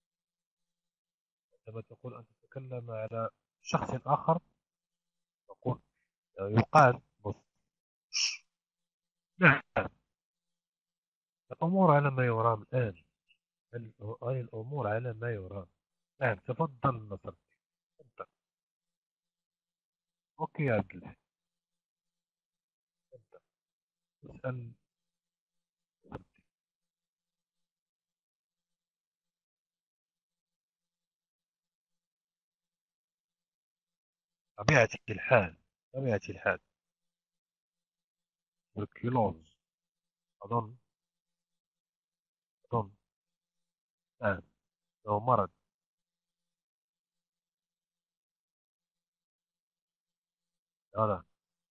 عندما تقول أن تتكلم على شخص آخر نقول يقال موسي. نعم. الأمور على ما يرام الآن. الأمور على ما يرام. نعم تفضل نصر. تفضل. أوكي يا عبد الله. تفضل. اسأل. طبيعة الحال. طبيعة الحال. بركيلوز. أظن. أظن. نعم. هو مرض. هذا.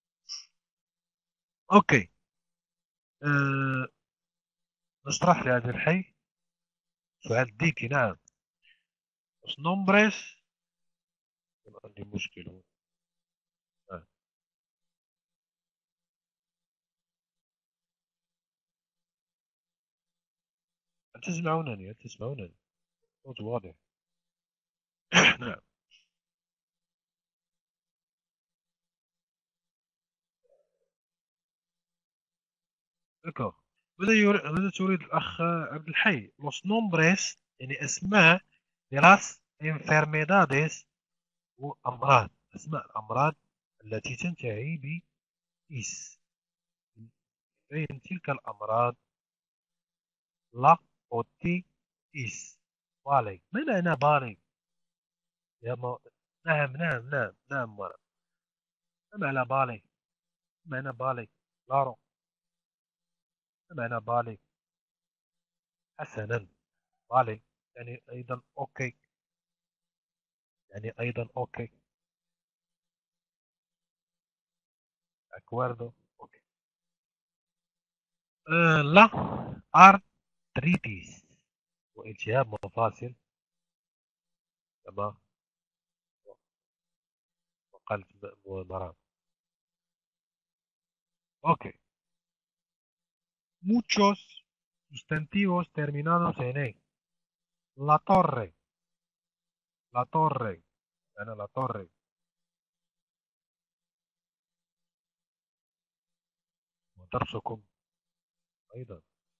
أوكي. أه... نشرح لهذا الحي. سؤال ديكي. نعم. Los nombres. عندي مشكلة. نعم. هل تسمعونني؟ هل تسمعونني؟ صوت واضح. نعم. ذكر. ماذا تريد الأخ عبد الحي؟ Los nombres يعني أسماء de las enfermedades وأمراض. أسماء الأمراض التي تنتهي ب is. بين تلك الأمراض لا أوتي is. بالي. ما معنى بالي؟ يا ما... نعم نعم نعم نعم. ما معنى بالي؟ ما معنى بالي؟ لارو. ما معنى بالي؟ حسنا. بالي يعني أيضا أوكي. يعني أيضا أوكي. أكواردو. أوكي. لا أرتريتيس والتهاب مفاصل كما وقالت مرام. أوكي. muchos sustantivos terminados en E. La torre. La torre. أنا la torre. ودرسكم أيضا.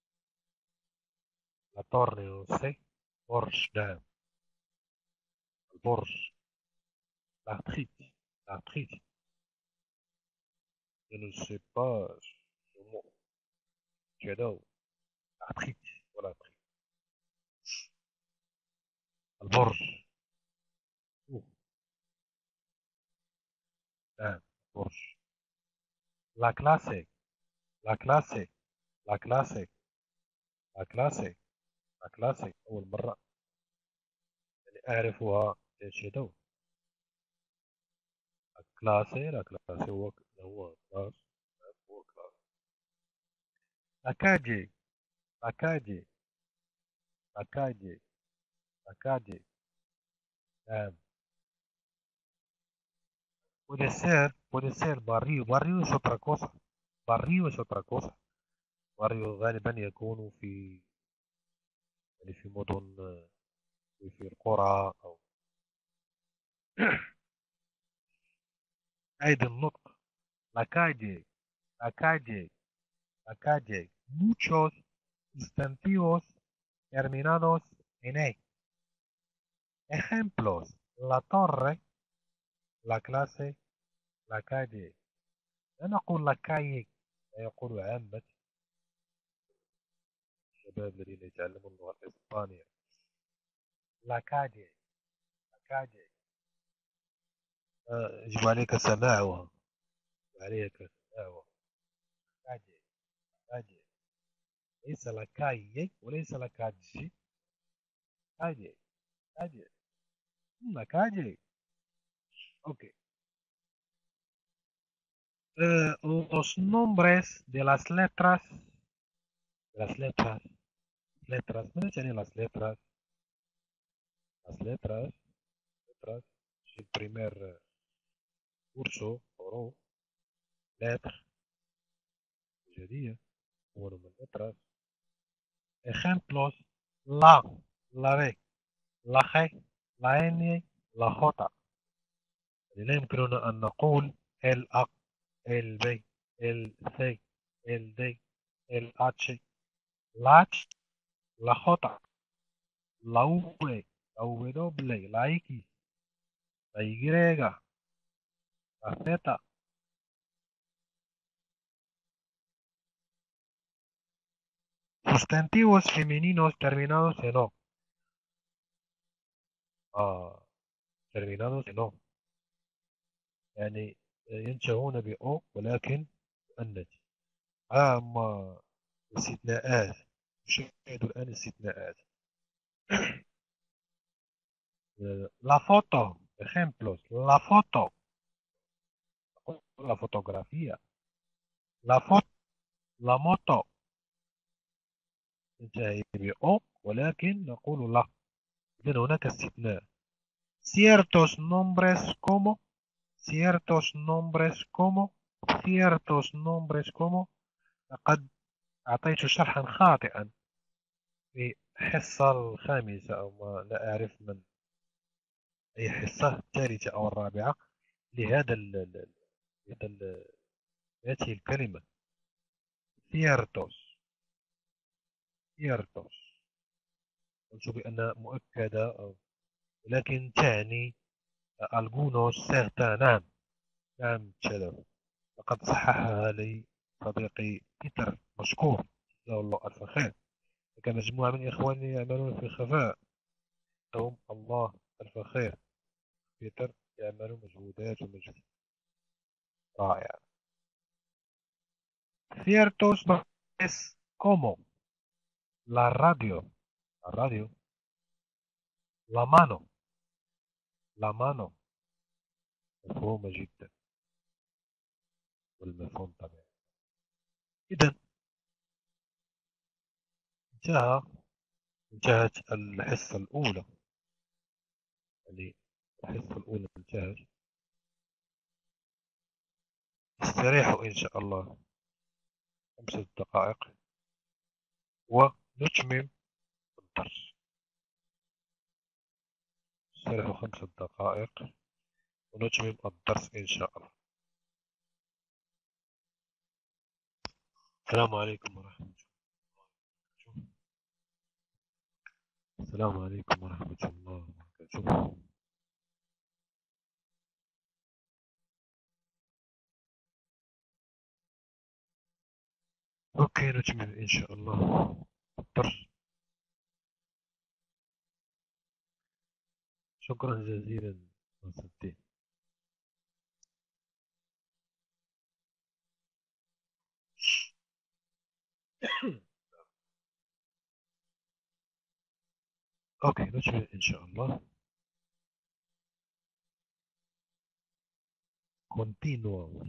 la torre سي. برج. نعم. البرج. l'arthrite. l'arthrite. je ne sais pas le mot. كده. l'arthrite. ولا arthrite. البرج. أوه. نعم. البرج. la clase. la clase. la clase. la clase. la clase. أول مرة يعني أعرفها شدو. la clase. la clase هو كلاس. هو كلاس. la calle. la calle. la calle. la calle. نعم. puede ser barrio. barrio es otra cosa. barrio es otra cosa. barrio غالبا يكون في يعني في مدن في القرى أو أيضا النطق. la calle. la calle. la calle. muchos sustantivos terminados en E. ejemplos. la torre. la clase. la calle. لا نقول la calle. لا يقول عامة الشباب الذين يتعلمون اللغة الإسبانية. la calle. la calle. يجب عليك سماعها. عليها كثيرا. كاجي كاجي ليس لكاي وليس لكاجي. كاجي كاجي كاجي. اوكي. Los nombres de letras. ماذا تعني las letras? Las letras es el primer curso oro letra جدية هو من letras. Ejemplos: la B, la G, la N, la J. يعني لا يمكننا أن نقول ال A, ال B, ال C, ال D, ال H, la H, la J, la V, la W, la X, la Y, la Z. Sustantivos femeninos terminados en O. terminados en O. يعني ينشؤون بأو ولكن مؤنث. أما استثناءات نشاهد الآن استثناءات. La foto, ejemplos, la foto, la fotografía, la moto تنتهي بأو ولكن نقول لا. إذن هناك استثناء. ciertos nombres como لقد أعطيت شرحا خاطئا في الحصة الخامسة أو ما لا أعرف من أي حصة الثالثة أو الرابعة لهذا هذه الكلمة ciertos. قلت بأنها مؤكدة ولكن تعني algunos certains. نعم تشالف. لقد صححها لي صديقي بيتر مشكور جزاه الله ألف خير. كان مجموعة من إخواني يعملون في الخفاء لهم الله ألف خير. بيتر يعمل مجهودات ومجهود رائع. Ciertos nombres como la radio, la mano مفهومة جدا والمفهوم طبعا. إذا انتهت الحصة الأولى. يعني الحصة الأولى انتهت. استريحوا إن شاء الله 5 دقائق ونتمم الدرس. استريحوا 5 دقائق ونتمم الدرس إن شاء الله. السلام عليكم ورحمة الله. السلام عليكم ورحمة الله وبركاته. أوكي نكمل إن شاء الله الدرس. شكرا جزيلا صديق. أوكي نكمل إن شاء الله. continuamos.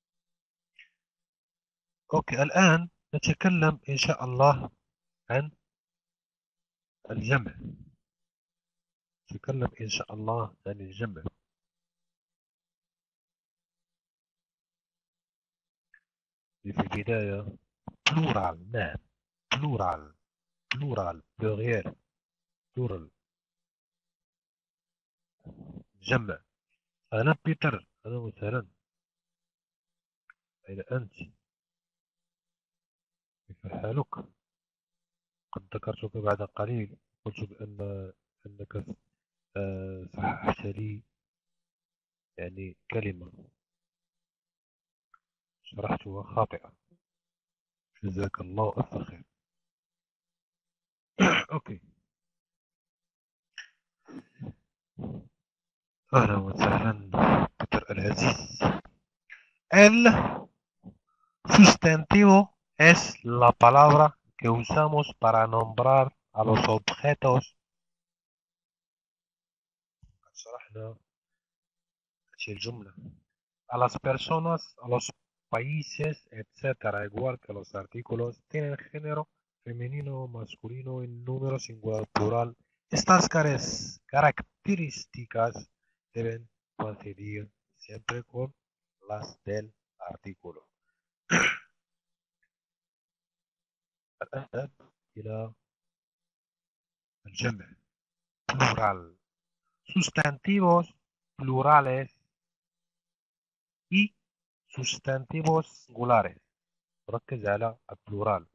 أوكي الآن نتكلم إن شاء الله عن الجمع. نتكلم إن شاء الله عن الجمع. في البداية plural. نعم plural pluriel plural جمع. أنا بيتر. أهلا وسهلا. أين أنت؟ كيف حالك؟ قد ذكرتك بعد قليل. قلت أنك صححت لي يعني كلمة شرحتها خاطئة. جزاك الله ألف خير. أوكي. أهلا وسهلا بيتر العزيز. El sustantivo es la palabra que usamos para nombrar a los objetos. شرحنا هذه الجملة. A las personas, a los países, etc. Igual que los artículos, tienen género femenino o masculino en número singular plural. Estas características deben coincidir siempre con las del artículo. الآن إلى الجمع plural. Sustantivos plurales y sustantivos singulares. ركز على البلورال.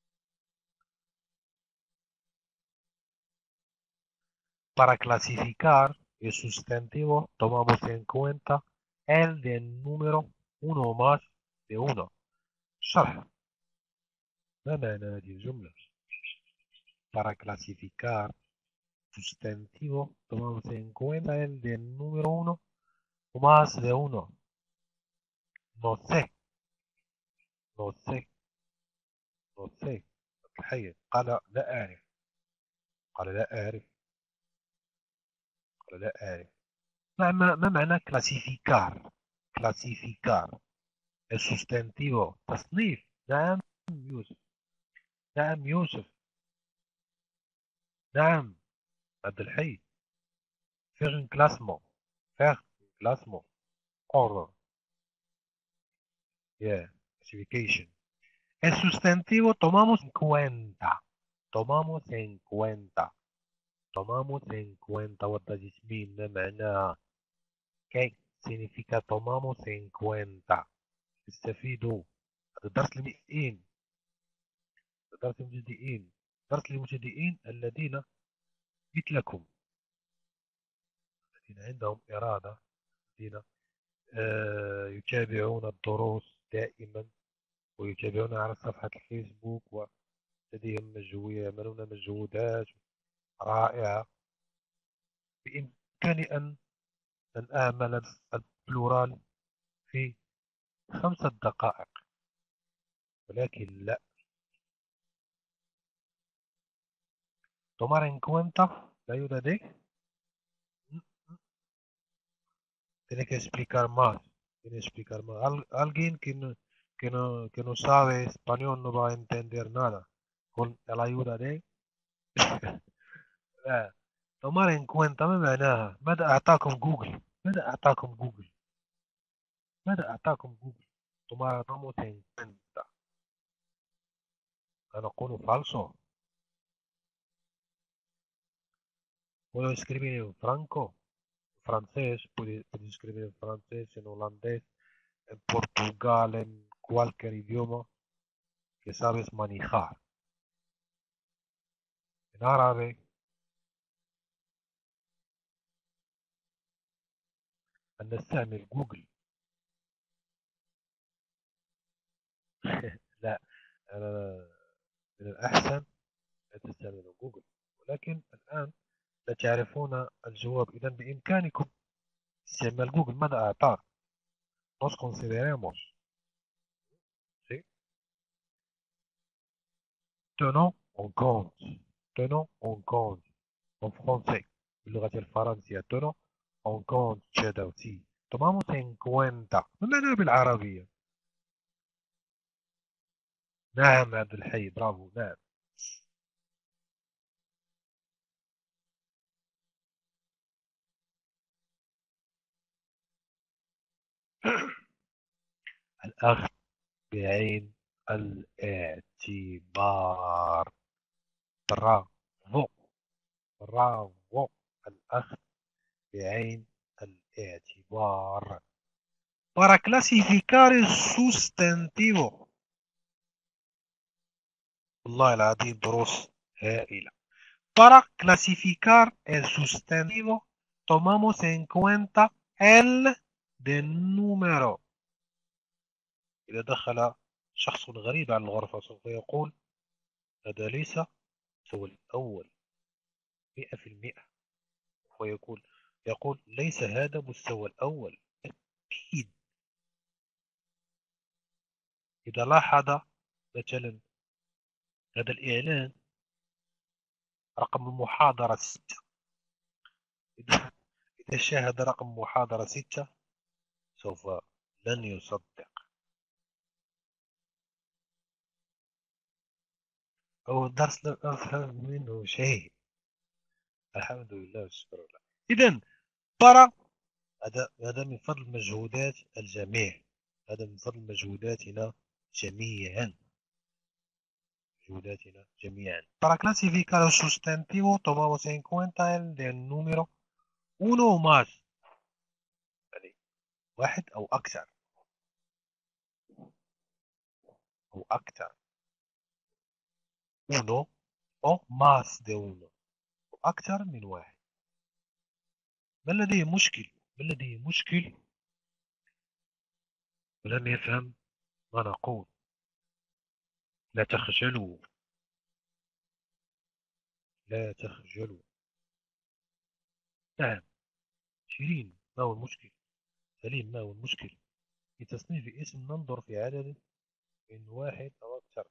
Para clasificar el sustantivo tomamos en cuenta el del número uno o más de uno. شرح. ما معنى هذه الجملة؟ Para clasificar sustantivo tomamos en cuenta el del número uno o más de uno. No sé. No sé. No sé. الحي قال لا أعرف. قال لا أعرف. قال لا أعرف. ما معنى clasificar؟ clasificar. El sustantivo تصنيف. نعم يوسف. نعم يوسف. نعم عبد الحي. faire un classement. faire un classement. order. Yeah. classification. El sustantivo tomamos en cuenta. tomamos en cuenta. tomamos en cuenta. what does it mean؟ ما معناها؟ كي significa tomamos en cuenta. استفيدوا. هذا درس المئين. درس المبتدئين. درس المبتدئين الذين مثلكم، الذين عندهم إرادة، الذين يتابعون الدروس دائما ويتابعون على صفحة الفيسبوك ولديهم يعملون مجهودات رائعة. بإمكاني أن أعمل البلورال في 5 دقائق، ولكن لا. tomar en cuenta la ayuda de. Tiene que explicar más. Tiene que explicar más. Alguien que no sabe español no va a entender nada. Con la ayuda de. tomar en cuenta ما معناها؟ ماذا أعطاكم جوجل؟ ماذا أعطاكم جوجل؟ ماذا أعطاكم جوجل؟ tomamos en cuenta. أنا أقول falso. Puedo escribir en francés, puedo escribir en francés, en holandés, en Portugal, en cualquier idioma que sabes manejar. En árabe. أن نستعمل جوجل. لا، أنا من الأحسن أن تستعملوا جوجل، ولكن الآن لا تعرفون الجواب. إذا بإمكانكم استعمال جوجل. ماذا أعطاك؟ Nos consideremos. ¿Sí? Tenons en compte. Tenons en compte. En français. باللغة الفرنسية. tenons en compte جدوتي. tomamos en cuenta. ما معناها بالعربية؟ نعم عبد الحي، برافو. نعم. الأخذ بعين الاعتبار. برافو. برافو. الأخذ بعين الاعتبار. Para clasificar el sustantivo. والله العظيم دروس هائلة. Para clasificar el sustantivo tomamos en cuenta el de número. إذا دخل شخص غريب على الغرفة سوف يقول هذا ليس هو الأول 100%. ويقول ليس هذا مستوى الأول. أكيد إذا لاحظ مثلا هذا الإعلان رقم المحاضرة 6، إذا شاهد رقم محاضرة 6 سوف لن يصدق. هو الدرس لم أفهم منه شيء. الحمد لله والشكر لله. إذا ترى هذا من فضل مجهودات الجميع، هذا من فضل مجهوداتنا جميعا، مجهوداتنا جميعا. Para clasificar los sustantivos tomamos en cuenta el del número uno o más، يعني واحد أو أكثر، أو أكثر، uno أو más de uno، أكثر من واحد. ما لديه مشكل، ما لديه مشكل ولم يفهم ما نقول. لا تخجلوا، لا تخجلوا. نعم شيرين، ما هو المشكل؟ سليم، ما هو المشكل؟ في تصنيف اسم ننظر في عدد من واحد أو أكثر.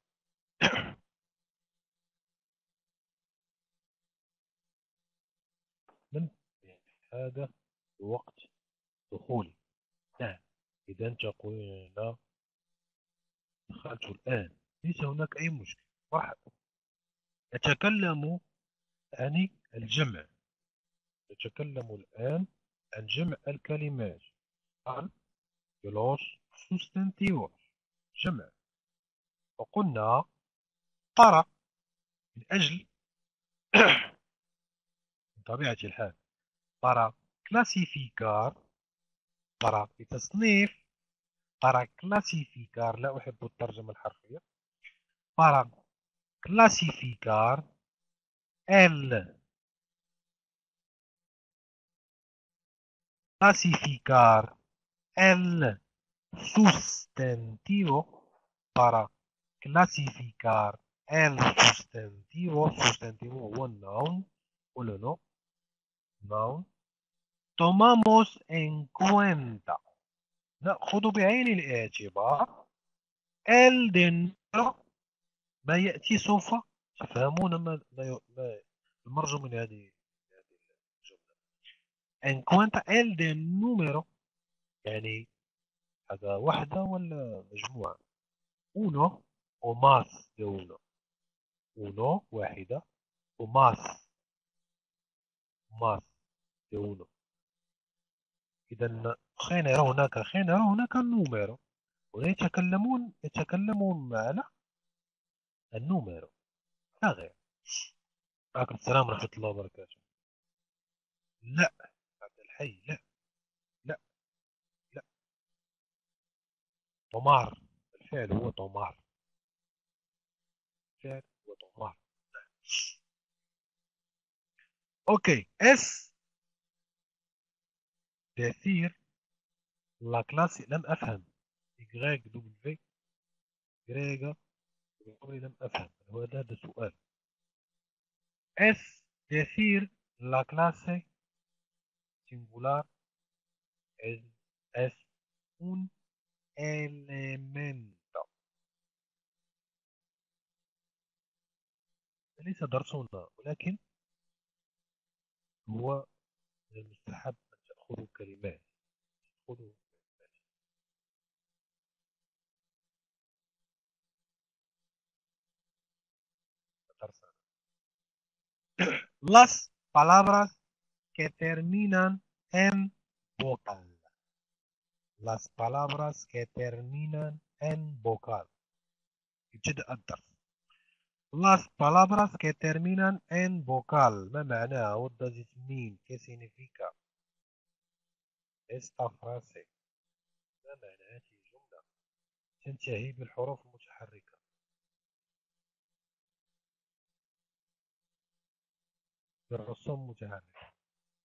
من هذا وقت دخولي. نعم إذا تقولون دخلت الآن ليس هناك أي مشكل. واحد، نتكلم عن الجمع، نتكلم الآن عن جمع الكلمات، عن los sustantivos، جمع. وقلنا ترى من أجل بطبيعة الحال para clasificar، para لتصنيف، para clasificar، لا أحب الترجمة الحرفية، para clasificar el clasificar el sustantivo، para clasificar el sustantivo، sustantivo هو النون ولا no noun، tomamos en cuenta، نأخذ بعين الاعتبار el dentro، ما يأتي سوف تفهمون ما المرجو من هذه الجملة. en cuenta el de número، يعني هذا وحدة ولا مجموعة؟ uno o más de uno، uno واحدة و más de uno. إذا خينر هناك، خينر هناك النوميرو، يتكلمون معنا النوميرو لا غير. عليكم السلام ورحمة الله وبركاته. لا عبد الحي، لا لا لا. طمار، الفعل هو طمار، الفعل هو طمار. اوكي. اس decir la clase، لم أفهم. Y W Y لم أفهم، هو هذا السؤال. Es decir la clase singular es un elemento. ليس درسنا، ولكن هو من المستحب أن تأخذوا كلمات، تأخذوا درسنا. Las palabras que terminan en vocal، las palabras que terminan en vocal. يبتدأ الدرس. Las palabras que terminan en vocal، ما معناها؟ what does it mean؟ ¿qué significa esta frase؟ ما معنى هذه الجملة؟ تنتهي بالحروف المتحركة. بالرسوم المتحركة.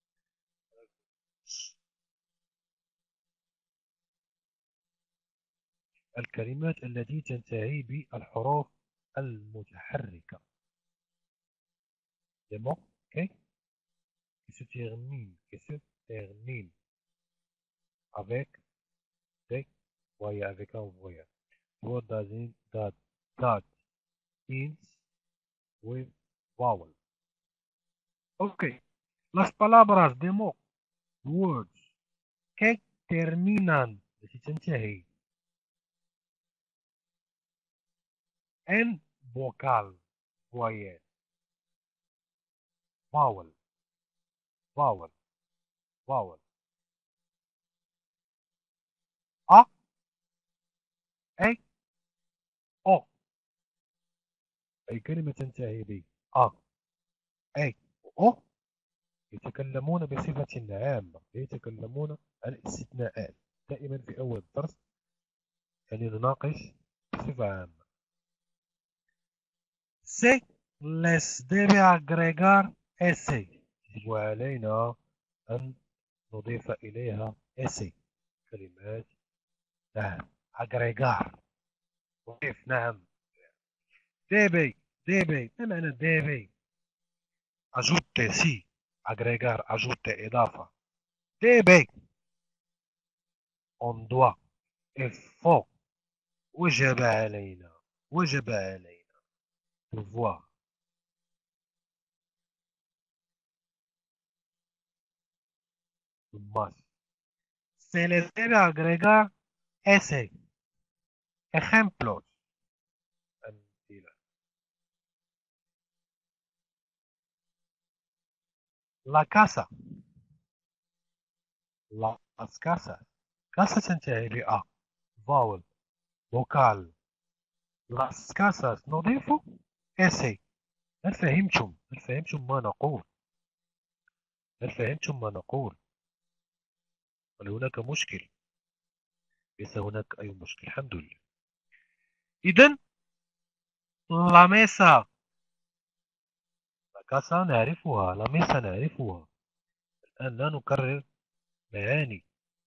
الكلمات التي تنتهي بالحروف المتحركة. Les mots qui se terminent avec des voyelles، avec un voyelle. word that ends with vowel. Okay. Las palabras de mock words que terminan التي تنتهي en vocal voyelle vowel vowel vowel a اي او اي كلمة تنتهي ب a اي او يتكلمون بصفة عامة يتكلمون عن الاستثناءات دائما في أول الدرس يعني نناقش بصفة عامة. Se les debe agregar ese يجب علينا أن نضيف إليها ese كلمات نعم agregar نضيف نعم debe ما معنى debe ajouter si agregar ajouter إضافة debe on doit il faut وجب علينا وجب علينا devoir must se les debe agregar ese ejemplos أمثلة la casa las casas casa تنتهي ب a vowel vocal las casas نضيف ese هل فهمتم ما نقول هل فهمتم ما نقول هل هناك مشكل ليس هناك أي مشكل الحمد لله. إذن la mesa la casa نعرفها la mesa نعرفها الآن لا نكرر معاني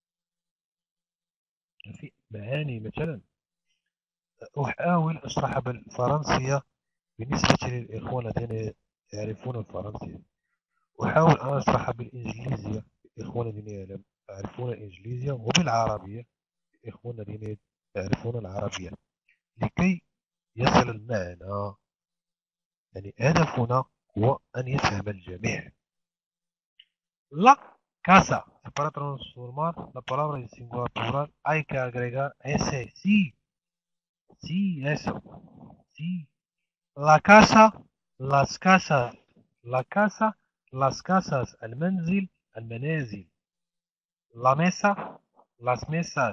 في معاني مثلا أحاول أشرح بالفرنسية بالنسبة للإخوة الذين يعرفون الفرنسية أحاول أن أشرح بالإنجليزية للإخوة الذين يعرفون الإنجليزية وبالعربية للإخوة الذين يعرفون العربية لكي يصل المعنى يعني هدفنا هو أن يفهم الجميع. La casa para transformar la palabra en singular plural hay que agregar ese sí eso sí la casa las casas la casa las casas المنزل المنازل la mesa las mesas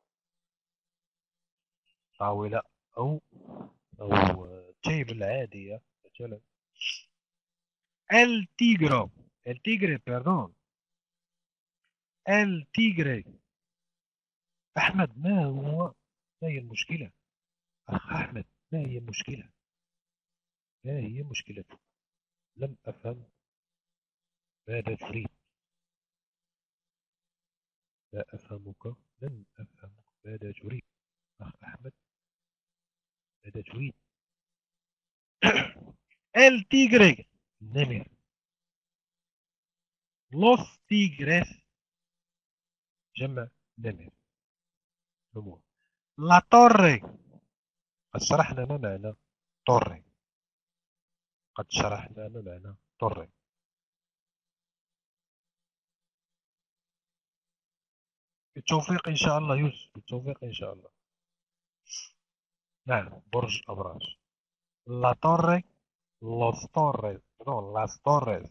طاولة أو تيبل عادية مثلا el tigre perdón el tigre أحمد ما هي المشكلة أخ أحمد ما هي المشكلة ما هي مشكلتك لم أفهم ماذا تريد لا أفهمك لم أفهمك ماذا تريد أخ أحمد ماذا تريد el tigre النمر los tigres جمع نمر نمور la torre قد شرحنا ما معنى torre قد شرحنا ما معنى torre بالتوفيق إن شاء الله يوسف بالتوفيق إن شاء الله. نعم برج أبراج la torre los torres no las torres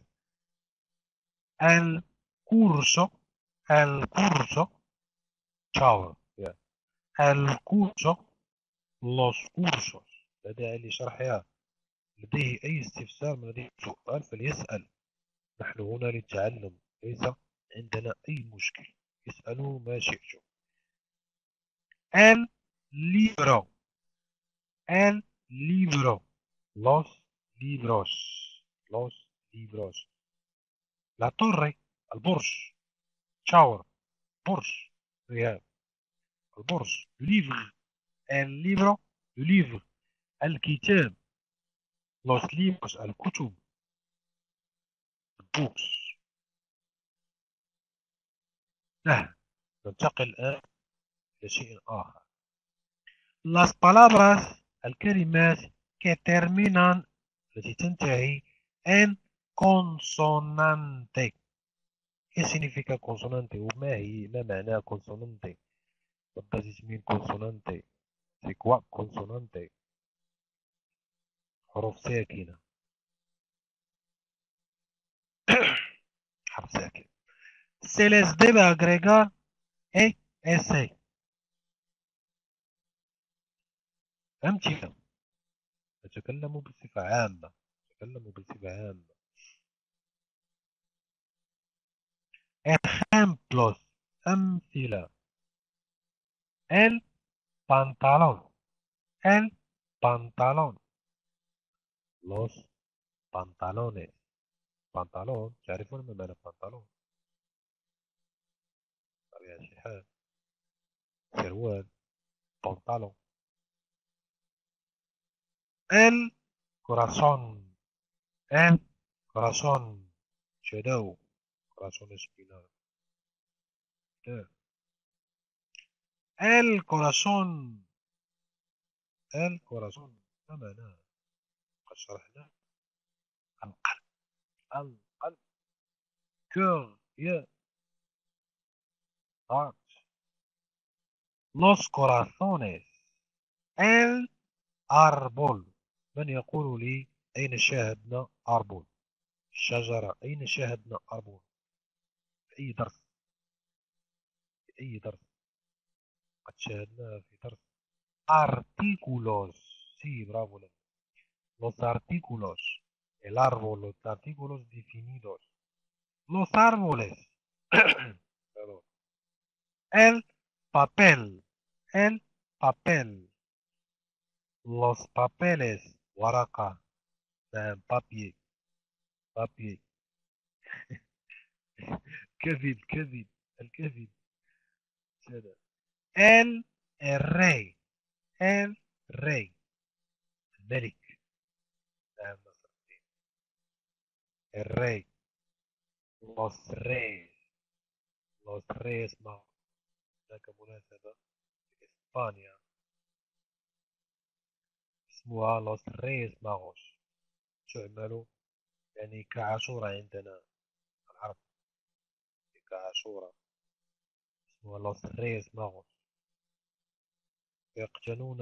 el curso chao yeah. el curso los cursos لا داعي لشرحها لديه أي استفسار من لديه سؤال فليسأل نحن هنا للتعلم ليس عندنا أي مشكل اسألوا ما شئتم. el libro los libros la torre البرج شاور برج رياض البرج el libro الكتاب los libros الكتب books. نعم ننتقل الآن إلى شيء آخر Las palabras, الكلمات que terminan التي تنتهي en consonante. ¿Qué significa consonante? ما معنى consonante? What does it mean consonante? C'est quoi consonante? حروف ساكنة. حرف ساكن. Se les debe agregar ES. فهمتي؟ أتكلم بصفة عامة. أتكلم بصفة عامة. Ejemplos. أمثلة. El pantalón. El pantalón. Los pantalones. pantalón. تعرفون ما معنى pantalón؟ طبيعة الحال. سروال. pantalón. El corazón. El corazón. شدو. corazón espinal. El corazón. El corazón. ما معناه؟ قد شرحناه. القلب. القلب. cœur. يا heart. Los corazones. El árbol. من يقول لي أين شاهدنا árbol؟ شجرة. أين شاهدنا árbol؟ في أي درس؟ في أي درس؟ قد شاهدناها في درس artículos. Sí, bravo. Los artículos. El árbol, los artículos definidos. Los árboles. Perdón. El papel. El papel. Los papeles. ورقة. papier. papier. كذب كذب. الكذب. El rey. El rey. الملك. نعم نصر. El rey. Los reyes. Los reyes magos. هناك مناسبة في إسبانيا اسمها Los Reyes Magos. تعمل يعني كعاشورة عندنا العرب. كعاشورة اسمها Los Reyes Magos. يقتنون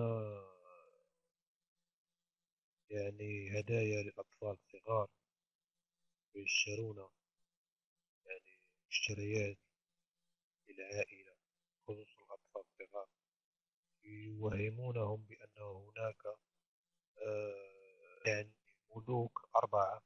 يعني هدايا للأطفال الصغار. ويشترون يعني مشتريات للعائلة خصوصا الأطفال الصغار. يوهمونهم بأن هناك يعني ملوك 4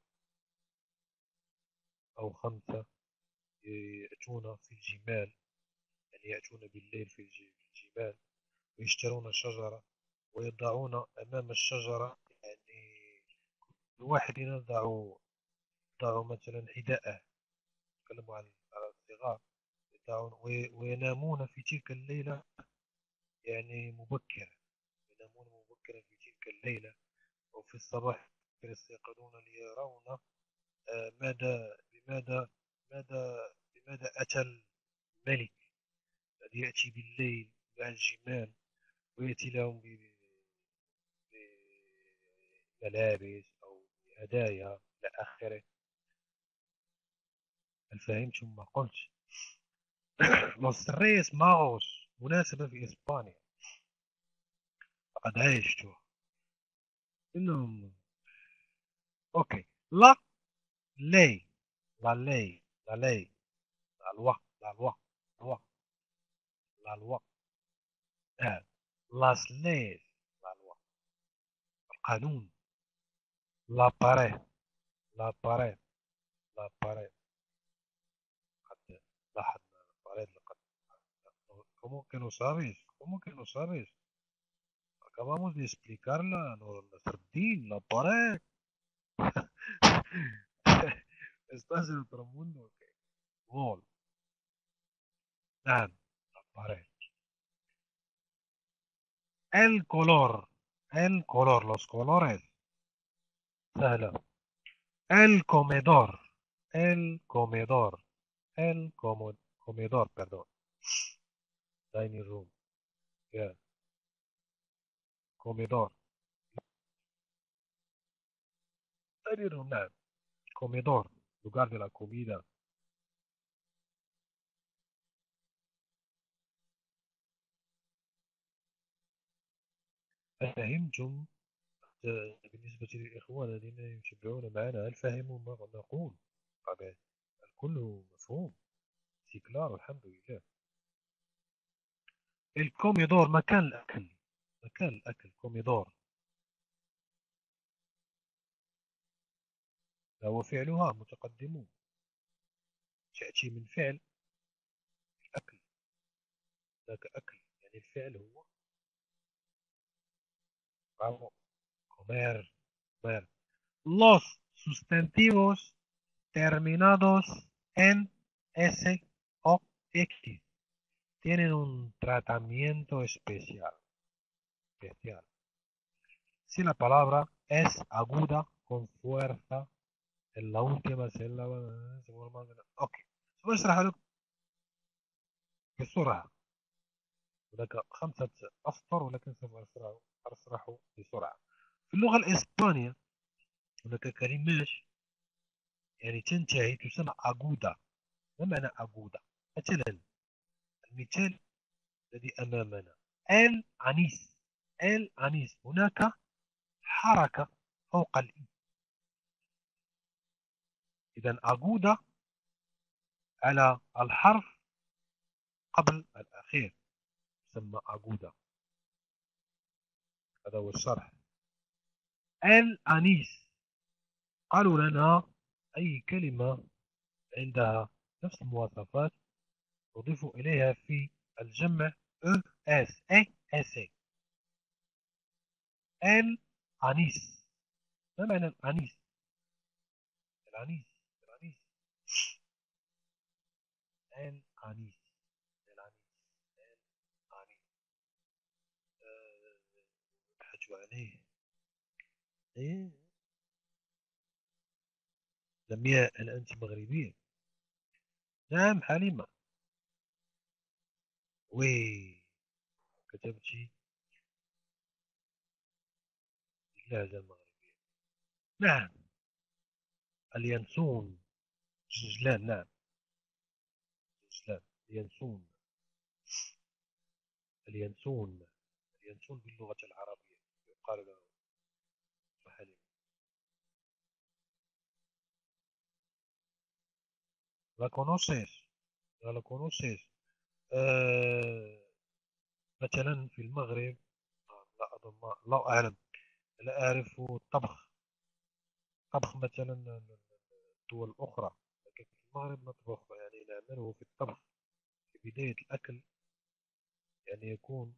أو 5 يأتون في الجمال. يعني يأتون بالليل في الجبال ويشترون شجرة ويضعون أمام الشجرة يعني كل واحد يضع مثلا حذاءه. نتكلم عن الصغار. يضعون وينامون في تلك الليلة يعني مبكرا. ينامون مبكرا في تلك الليلة وفي الصباح يستيقظون ليرون ماذا لماذا أتى الملك الذي يأتي بالليل مع الجمال ويأتي لهم بملابس أو بهدايا إلى آخره. هل فهمتم ما قلت؟ Los Reyes Magos مناسبة في إسبانيا فقد عشتها. إنهم أوكي. لا لي لا لي لا لي لا الوقت لا الوقت الوقت لا الوقت las leyes لا الوقت القانون. لا pared لا pared لا pared. قد لاحظنا لا pared. لقد ¿Cómo que no sabes? Acabamos de explicarla, Sardín, la pared. Estás en otro mundo. Okay. Wall. La pared. El color. El color, los colores. سهلة. El comedor. El comedor. Comedor, perdón. Dining room. Yeah. كوميدور. نعم كوميدور lugar de la comida. أفهمتم؟ بالنسبة للإخوان الذين يتابعون معنا، هل فهموا ما نقول؟ طبعا الكل مفهوم. سي كلار الحمد لله. الكوميدور مكان الأكل، مكان الأكل كوميدور، هو فعلها متقدمون، تأتي من فعل الأكل. ذاك أكل يعني الفعل هو bravo comer comer. Los sustantivos terminados en S o X tienen un tratamiento especial. Si la palabra es aguda con fuerza en la última sílaba. Ok سوف أشرح لكم بسرعة. هناك 5 أسطر ولكن سوف أشرح بسرعة. في اللغة الإسبانية هناك كلمات يعني تنتهي تسمى أجودا. ما معنى أجودا؟ مثلا المثال الذي أمامنا العنيس. العنيس هناك حركة فوق الإي، إذا أجودا على الحرف قبل الأخير تسمى أجودا. هذا هو الشرح. العنيس قالوا لنا أي كلمة عندها نفس المواصفات نضيف إليها في الجمع اس. العنيس. ما معنى العنيس؟ العنيس العنيس العنيس العنيس العنيس نبحث عليه. إيه لمياء أنت مغربية؟ نعم حليمة. وي كتبتي اللهجة المغربية. نعم اليانسون ججلان. نعم ججلان اليانسون. اليانسون اليانسون باللغة العربية يقال له حليمة. لا كونوسيس لا كونوسيس. مثلا في المغرب لا أظن الله أعلم لا أعرف الطبخ. طبخ مثلا الدول الأخرى، لكن في المغرب نطبخ يعني نعمله في الطبخ في بداية الأكل، يعني يكون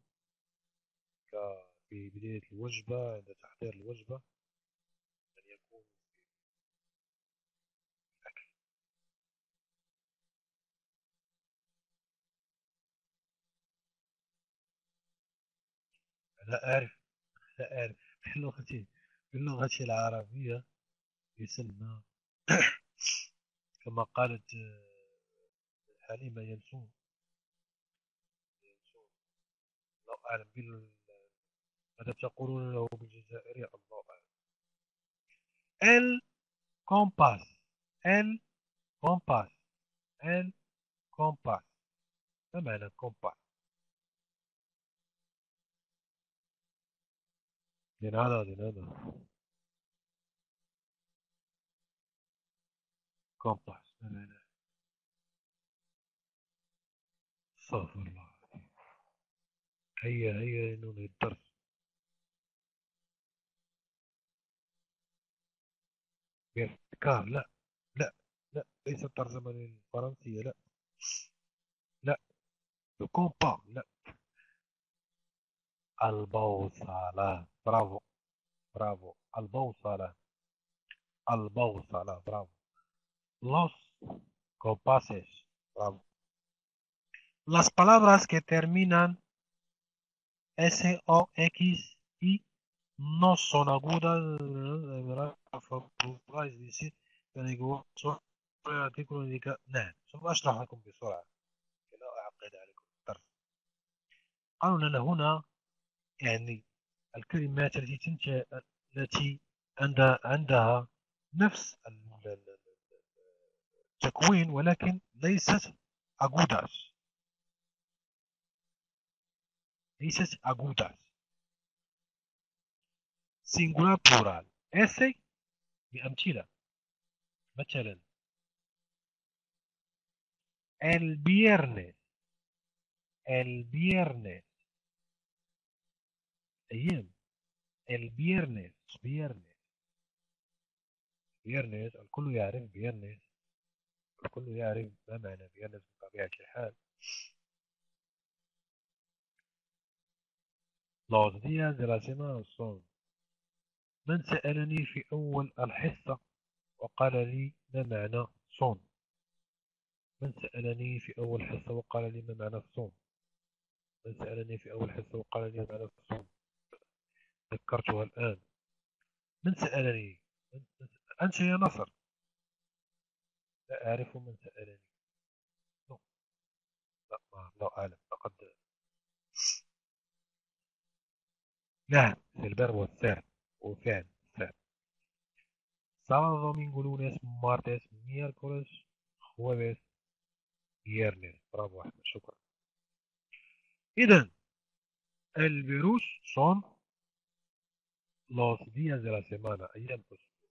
في بداية الوجبة عند تحضير الوجبة، يعني يكون في الأكل. لا أعرف لا أعرف باللغة العربية يسمى كما قالت حليمة ينسون. ينسون الله أعلم ماذا تقولون له بالجزائرية الله أعلم. الكومباس الكومباس الكومباس. ما معنى الكومباس؟ لنهضة كومباس ما معنى؟ استغفر الله. هيا ننهي الدرس. بيركار لا لا لا ليس ترجمة للفرنسية لا لا. الكومبا لا. البوصلة برافو برافو. البوصلة البوصلة برافو. Los compases bravo. Las palabras que terminan S o X y no son agudas. es decir يعني جوا artículo indica. نعم سوف أشرح لكم بسرعة لا أعقد عليكم الدرس. قالوا لنا هنا يعني الكلمات التي عندها نفس التكوين ولكن ليست agudas. ليست agudas. singular plural. ese بأمثلة. مثلا el viernes. el viernes. أيام. el viernes. viernes. viernes الكل يعرف viernes. الكل يعرف ما معنى viernes بطبيعة الحال. los días de la semana son. من سألني في أول الحصة وقال لي ما معنى son. من سألني في أول حصة وقال لي ما معنى الصوم. من سألني في أول حصة وقال لي ما معنى الصوم. ذكرتها الآن. من سألني. أنت يا نصر. لا أعرف من سألني. لا لا أعلم لقد. نعم البر والفعل وفعل فعل. sábado domingo lunes martes miércoles jueves viernes. برافو أحمد شكرا. إذن الفيروس son los días de la semana أيام الأسبوع.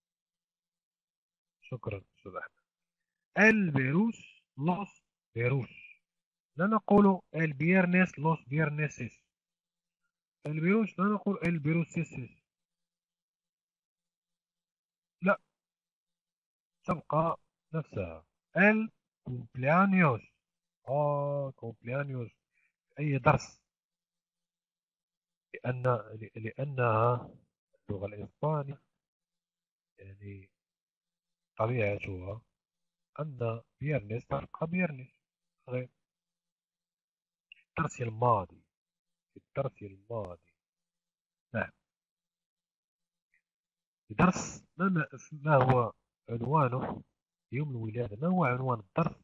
شكرا أستاذ أحمد. الفيروس los فيروس. لا نقول الفيرنس los vierneses. الفيروس لا نقول الفيروسيس. لا تبقى نفسها. الكومبليانيوس. كومبليانيوس أي درس. لأنها اللغة الإسبانية يعني طبيعتها أن بيرنس تبقى بيرنس. غير الدرس الماضي. الدرس الماضي. نعم. الدرس ما هو عنوانه يوم الولادة. ما هو عنوان الدرس؟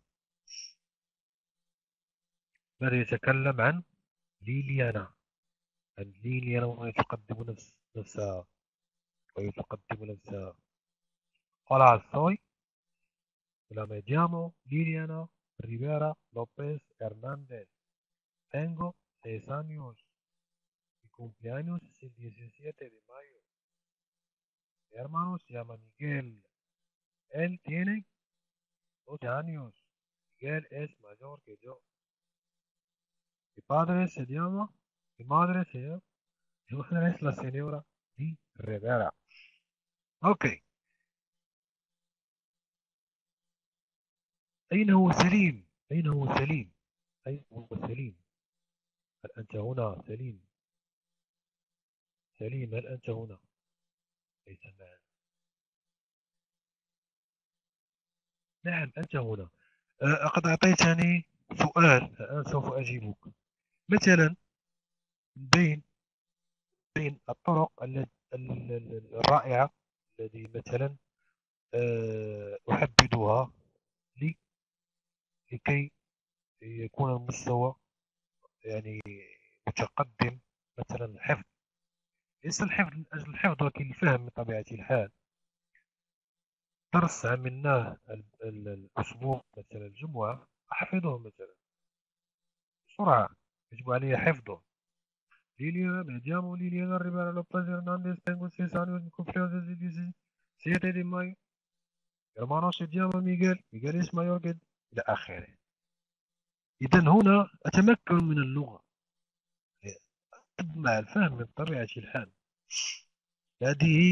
ماذا يتكلم عن ليليانا. عن ليليانا وهي تقدم نفسها ويتقدم نفسها. Hola soy. Me llamo Liliana Rivera López Hernández. Tengo 6 años. Mi cumpleaños es el 17 de mayo. Mi hermano se llama Miguel. Él tiene 12 años. Miguel es mayor que yo. Mi padre se llama. Mi madre se llama. Mi madre es la señora Di Rivera. Ok. أين هو سليم؟ أين هو سليم؟ أين هو سليم؟ هل أنت هنا سليم؟ سليم هل أنت هنا؟ ليس معنا. نعم أنت هنا. لقد أعطيتني سؤال الآن سوف أجيبك. مثلا بين الطرق الرائعة التي مثلا أحددها لكي يكون المستوى يعني متقدم. مثلا الحفظ. ليس الحفظ من أجل الحفظ ولكن الفهم بطبيعة الحال. درس عملناه الأسبوع مثلا الجمعة أحفظه مثلا بسرعة. يجب علي حفظه. Liliana, me llamo Liliana Rivera López Hernández, tengo 6 años, mi cumpleaños es el 17 de mayo. Mi hermano se llama Miguel, Miguel es mayor que إلى آخره. إذا هنا أتمكن من اللغة مع الفهم بطبيعة الحال. هذه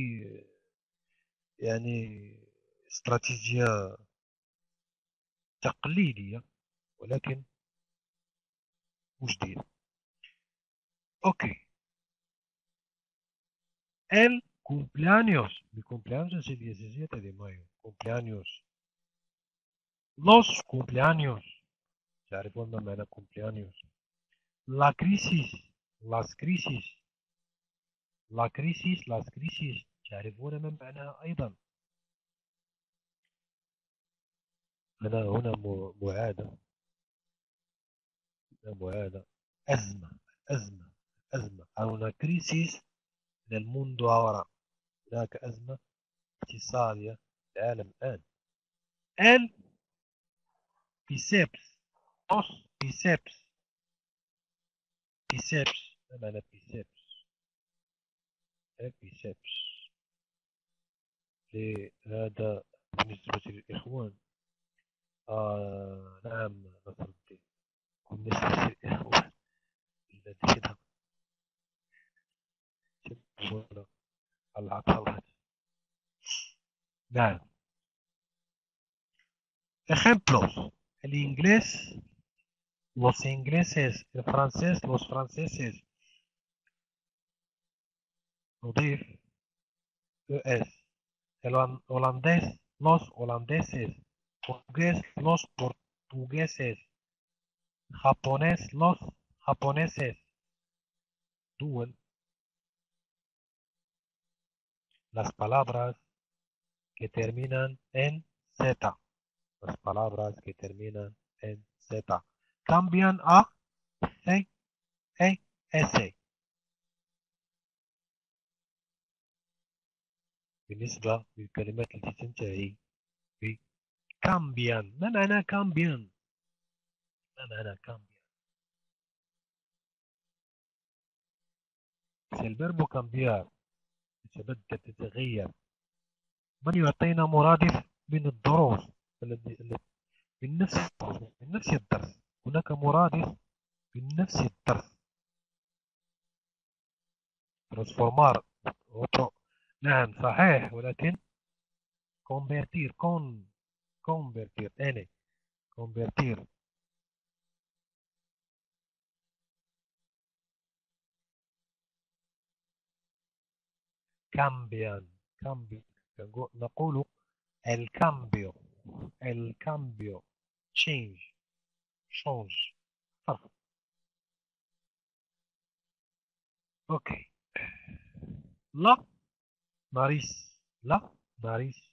يعني استراتيجية تقليدية ولكن مجدية. أوكي. El cumpleaños. Mi cumpleaños es el 17 de mayo. Cumpleaños. Los cumpleaños. تعرفون ما معنى cumpleaños. La crisis. Las crisis. La crisis. Las crisis. تعرفون ما معناها أيضا. أنا هنا معادة. أزمة. أزمة. أزمة أو una crisis en el mundo ahora. هناك أزمة اقتصادية في العالم الآن. el biceps los biceps biceps ما معنى biceps biceps لهذا بالنسبة للإخوان نعم نصر الدين بالنسبة للإخوان الذين يحبون العطلات. نعم. ejemplos el inglés los ingleses el francés los franceses نضيف es el holandés los holandeses portugués los portugueses japonés los japoneses دول las palabras que terminan en Z las palabras que terminan en Z cambian a C E S بالنسبة للكلمات التي تنتهي ب cambian ما معنى cambian ما معنى cambian الفيرب cambiar يتبدل تتغير من يعطينا مرادف من الدروس من نفس الدرس هناك مرادف من نفس الدرس ترانسفورمار نعم صحيح ولكن convertir convertir يعني convertir cambian نقول el cambio change فرق. اوكي لا ماريس لا ماريس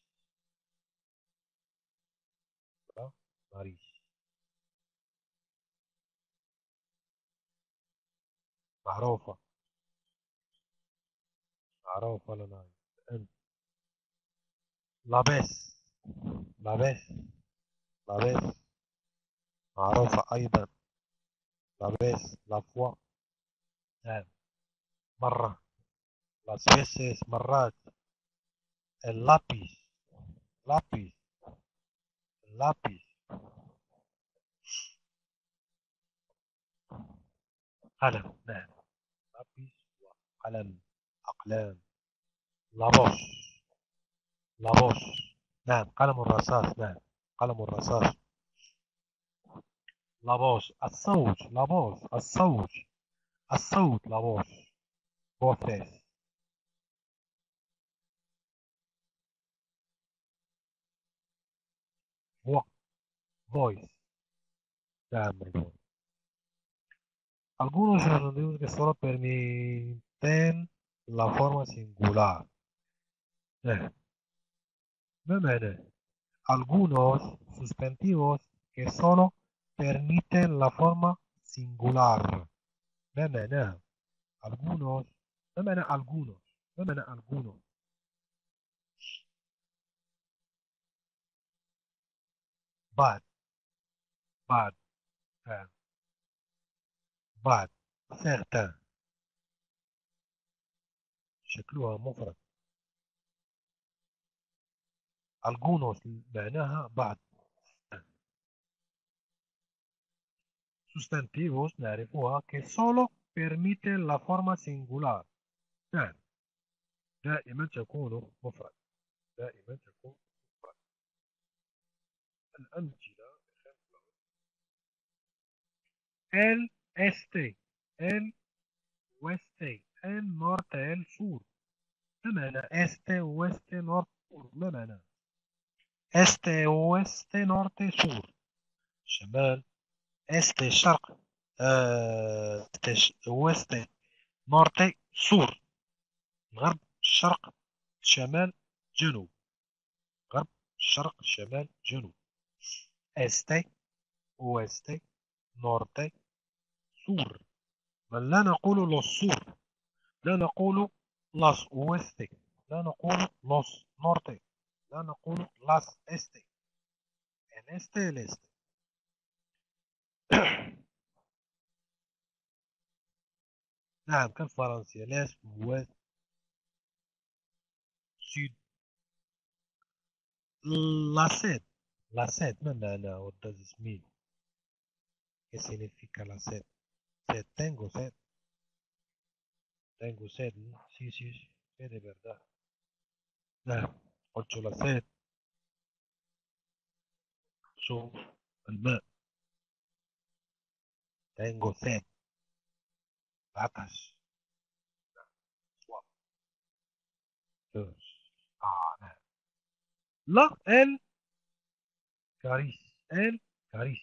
لا ماريس معروفة لنا أنت لاباس لاباس لاباس معروفة أيضا لاباس لافوا نعم مرة las veces مرات اللابيس لابيس اللابيس قلم نعم لابيس وقلم أقلام لابوس لابوس نعم قلم الرصاص نعم قلم الرصاص لابوس الصوت لابوس الصوت لابوس voces voice نعم مجنون. Algunos sustantivos que solo permiten la forma singular. ما معنى algunos sustantivos que solo permiten la forma singular. ما معنى algunos ما معنى algunos ما معنى algunos بعد بعد بعد certain شكلها مفرد algunos معناها بعد sustantivos نعرفها que solo permiten la forma singular نعم دائما تكون مفرد دائما تكون مفرد. الأمثلة el este el oeste el norte el sur ما معنى este oeste norte sur ما معنى este oeste norte sur شمال este شرق oeste norte sur غرب شرق شمال جنوب غرب شرق شمال جنوب este oeste norte sur بل لا نقول لوس سور، لا نقول لاس اويستي، لا نقول لوس نورتي، لا نقول لاس استي، الاستي الاستي. نعم كالفرنسية، لاس ويست سود. لاسيت، لاسيت ما معناه what does it mean؟ ¿Qué significa la sed? Sed, tengo sed, tengo sed, ¿no? Sí, sí, sí, sí, de verdad. نعم قلت la sed شوف الماء. tengo sed عطش. soif. thirst. نعم. لا ال كاريس، ال كاريس.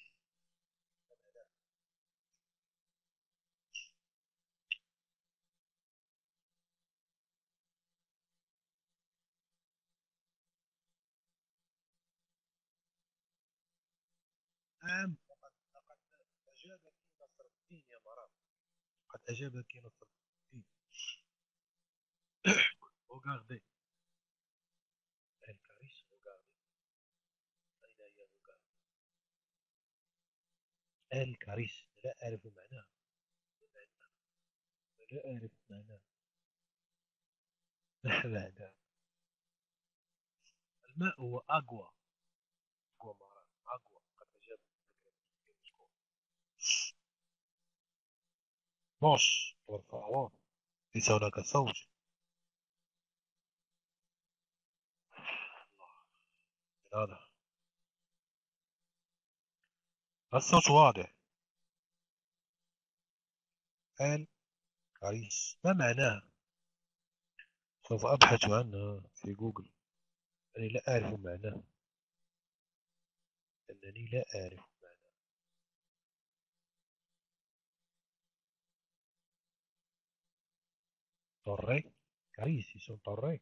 نعم لقد أجابك نصر الدين يا مرام، قد أجابك نصر الدين. regardez الكاريس، regardez أين هي regardez الكاريس. لا أعرف معناه، لا أعرف معناه. لا لا، الماء هو أقوى، أقوى مرام، أقوى. قد أجاب بوش por favor، ليس هناك صوت. هذا الصوت واضح. الكاريس ما معناه؟ سوف أبحث عنها في جوجل. أنا لا أعرف معناه، أنني لا أعرف معناه. طري كاريس يسون طري،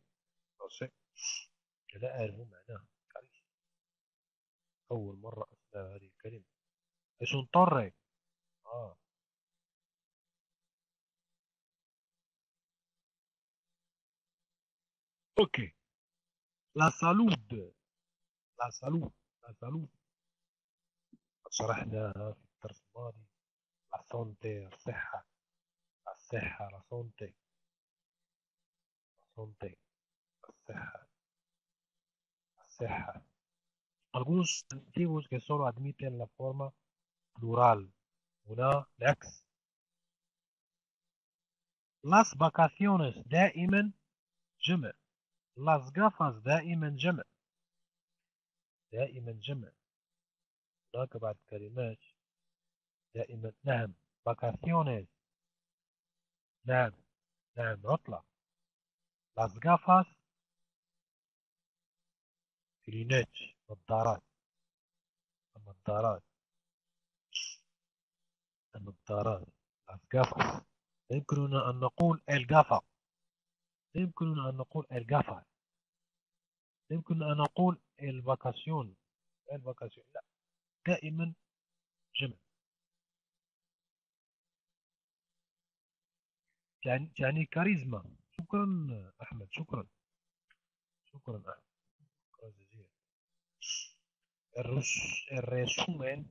لا أعرف معناه كاريس. أول مرة أسمع هذه الكلمة. يسون طري. آه أوكي. لا سالود، لا سالود، لا سالود قد شرحناها في الدرس الماضي. لا سونتي الصحة، الصحة لا سونتي، لا سونتي الصحة، الصحة. Algunos antiguos que solo admiten la forma plural. هنا العكس. Las vacaciones دائما جمع. Las gafas دائما جمع، دائما جمع. هناك بعض الكلمات دائما. نعم vacaciones، نعم نعم عطلة. Las gafas كلينات، نظارات، النظارات، النظارات. Las gafas. يمكننا أن نقول الجافا، يمكننا أن نقول الجافا، يمكن أن نقول الفاكاسيون، الفاكاسيون لا، دائما جمع. يعني كاريزما. شكرا أحمد، شكرا، شكرا أحمد، شكرا جزيلا. الرسومين،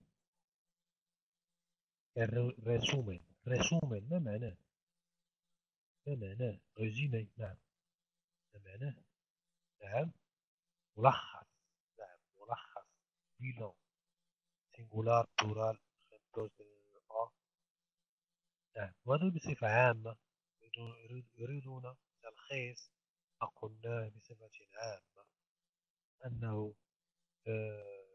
الرسومين، رسومين ما معناه؟ ما معناه؟ رزيمي، نعم ما معناه؟ نعم ملخص، نعم ملخص. بيلون سينجولار بلورال خمسة. نعم. وهذا بصفة عامة يريدون تلخيص ما قلناه بصفة عامة، أنه آه،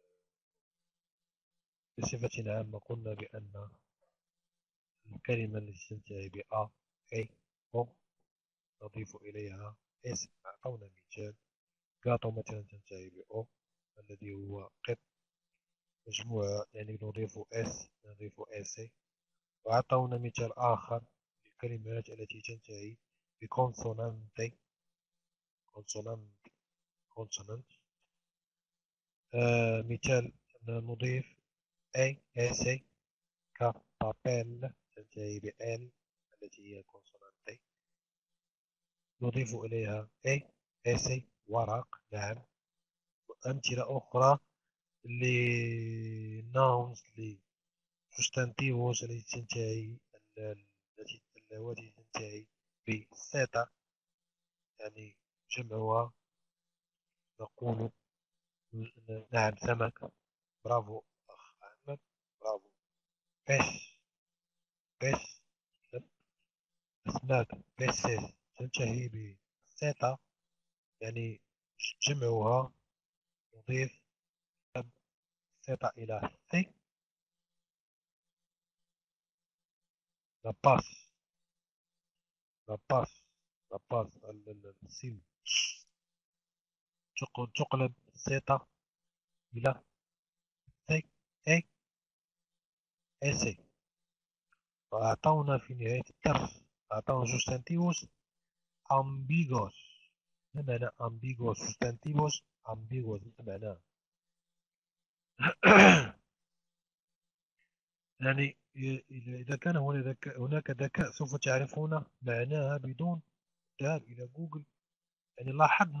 بصفة عامة قلنا بأن الكلمة التي تنتهي بأ أي أو نضيف إليها اسم. أعطونا مثال. قاطو مثلا تنتهي بأو الذي هو قط. مجموعة يعني نضيف اس، نضيف اسي. وأعطونا مثال آخر للكلمات التي تنتهي بكونسونانتي، كونسونانت، كونسونانت. مثال نضيف أي اسي كبابيل تنتهي ب L التي هي كونسونانتي، نضيف إليها A essay ورق. نعم. أمثلة أخرى لناونز لسوستانتيفوس التي تنتهي التي تنتهي بثيتا، يعني جمعها نقول نعم سمك. برافو أخ أحمد، برافو. بيش بيش أسماك بيسيس تنتهي بثيتا، يعني جمعها نضيف ثيتا إلى ثي. لاباس لاباس لاباس السين تقلب ثيتا إلى ثي أي إسي. وأعطونا في نهاية الدرس، أعطونا سوستانتيفوس أمبيغوس. ما معنى أمبيغوس؟ سوستانتيفوس أمبيغوس ما معناه؟ يعني إذا كان هناك ذكاء سوف تعرفون معناها بدون الذهاب إلى جوجل. يعني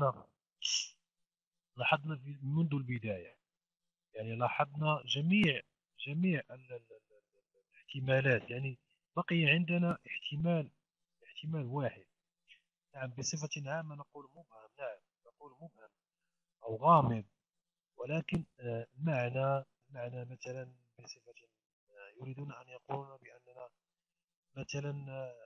لاحظنا منذ البداية، يعني لاحظنا جميع الاحتمالات. يعني بقي عندنا احتمال واحد. نعم، بصفة عامة نقول مبهم. نعم، نقول مبهم أو غامض، ولكن المعنى مثلا بصفة يريدون أن يقولون بأننا مثلا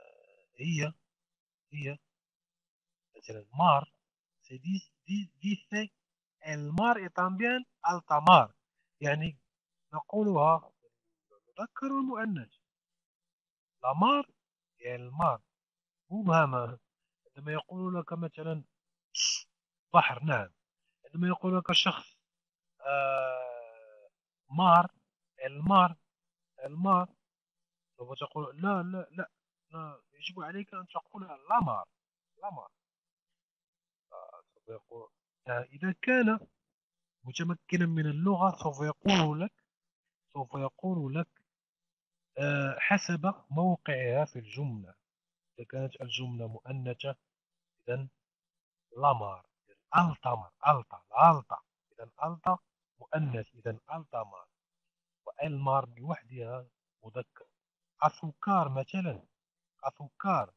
هي مثلا مار. dice el mar y también alta mar. يعني نقولها مذكر ومؤنث. لا مار المار مبهمة. عندما يقول لك مثلا بحر، نعم. عندما يقول لك شخص مار المار المار، سوف تقول لا، يجب عليك أن تقول لا مار لا مار. سوف يقول إذا كان متمكنا من اللغة سوف يقول لك حسب موقعها في الجملة. إذا كانت الجملة مؤنثة إذا لامار، التمر التا، إذا التا مؤنث، إذا التمر. والمار بوحدها مذكر. أسكر مثلا، أسكر.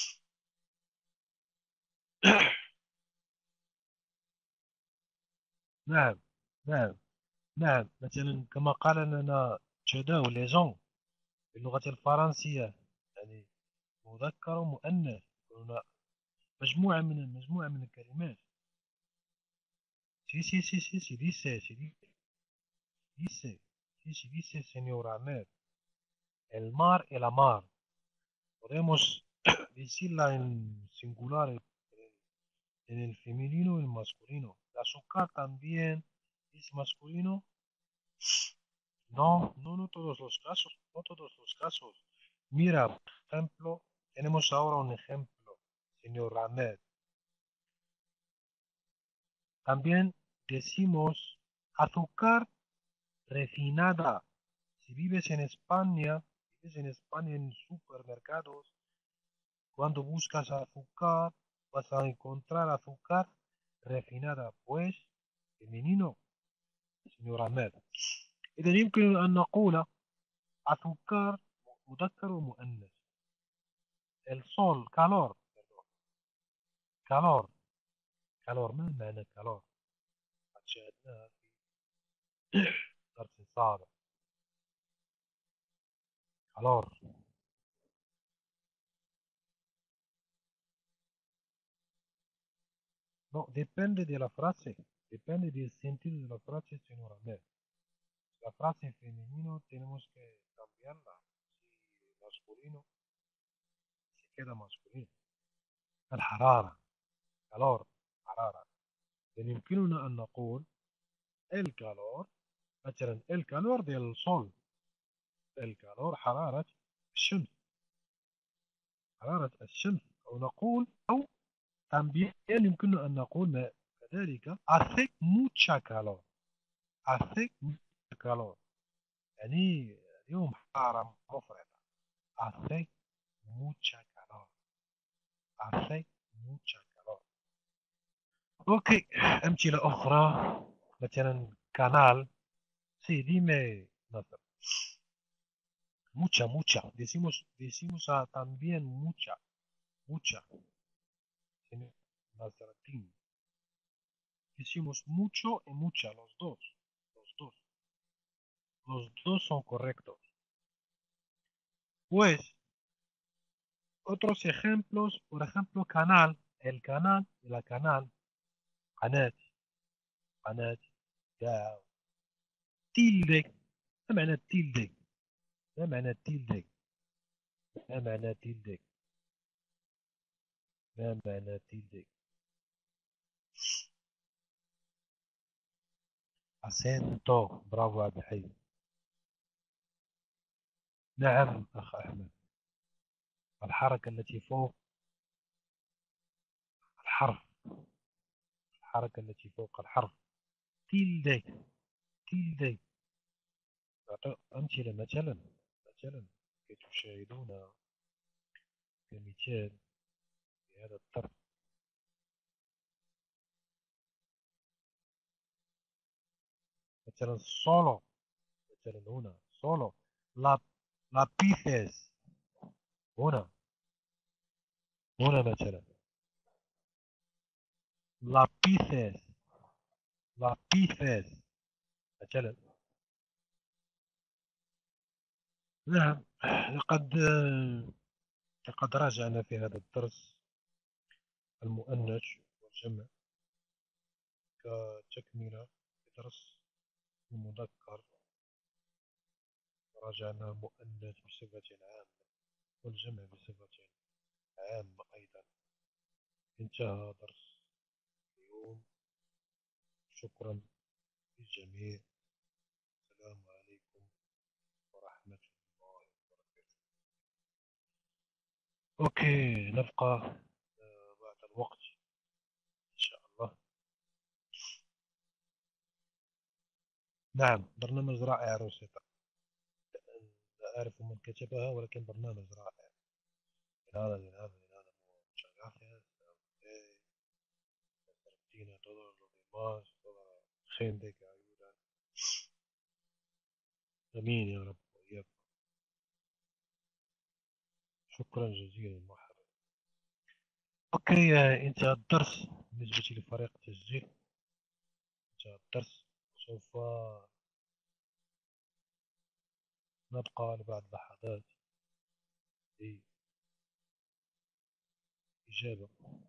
نعم نعم نعم. مثلا كما قال لنا تشاداو ليزون باللغة الفرنسية، يعني مذكر ومؤنث. هنا مجموعة من الكلمات. سي ديسي dice señor Ahmed, el mar y la mar. Podemos decirla en singular, en el femenino y el masculino. El azúcar también es masculino. No todos los casos, no todos los casos. Mira, por ejemplo, tenemos ahora un ejemplo, señor Ahmed. También decimos azúcar refinada. Si vives en España en supermercados, cuando buscas azúcar, vas a encontrar azúcar refinada, pues femenino, señor Ahmed. إذا يمكن أن نقول azúcar مذكر ومؤنث. el sol calor. calor ما معنى calor؟ قد شاهدناها في درس سابق. calor. No, depende de la frase, depende del sentido de la frase, señor Ahmed. La frase femenino tenemos que cambiarla. Si masculino, se queda masculino. الحرارة calor حرارة. يعني يمكننا أن نقول الكالور، مثلا الكالور ديال الصول، الكالور حرارة الشمس، أو también يمكننا أن نقول كذلك hace mucha calor، hace mucha calor، يعني اليوم حارة مفرطة، hace mucha calor. Hace mucha calor. أوكي، أمثلة أخرى مثلا canal. Sí, dime, Nathan. Mucha, mucha. Decimos también mucha, mucha. En latín. Decimos mucho y mucha, los dos. Los dos. Los dos son correctos. Pues, otros ejemplos, por ejemplo, canal. El canal, la canal. قناة قناة داع تيلدي. ما معنى تيلدي؟ ما معنى تيلدي؟ ما معنى تيلدي؟ ما معنى تيلدي؟ أسينتو. برافو عبد الحي. نعم أخ أحمد. الحركة التي فوق الحرف. الحركة التي فوق الحرف. تيلدي. تيلدي. أعطي أمثلة مثلا كي تشاهدون كمثال في هذا الطرف. مثلا solo. مثلا هنا solo. لا lápices. هنا مثلا lápices. lápices مثلا. نعم. لقد راجعنا في هذا الدرس المؤنث والجمع كتكملة لدرس المذكر. راجعنا المؤنث بصفة عامة والجمع بصفة عامة أيضا. انتهى درس اليوم. شكرا للجميع. السلام عليكم ورحمة الله وبركاته. أوكي، نبقى بعد الوقت إن شاء الله. نعم، برنامج رائع روسيتا. لا أعرف من كتبها ولكن برنامج رائع. Muchas gracias a usted, a Argentina, a todos los demás, toda la gente que ayuda. أمين يا رب وإياكم. شكرا جزيلا مرحبا. أوكي، انتهى الدرس بالنسبة لفريق التسجيل. انتهى الدرس. سوف نبقى لبعض اللحظات لإجابة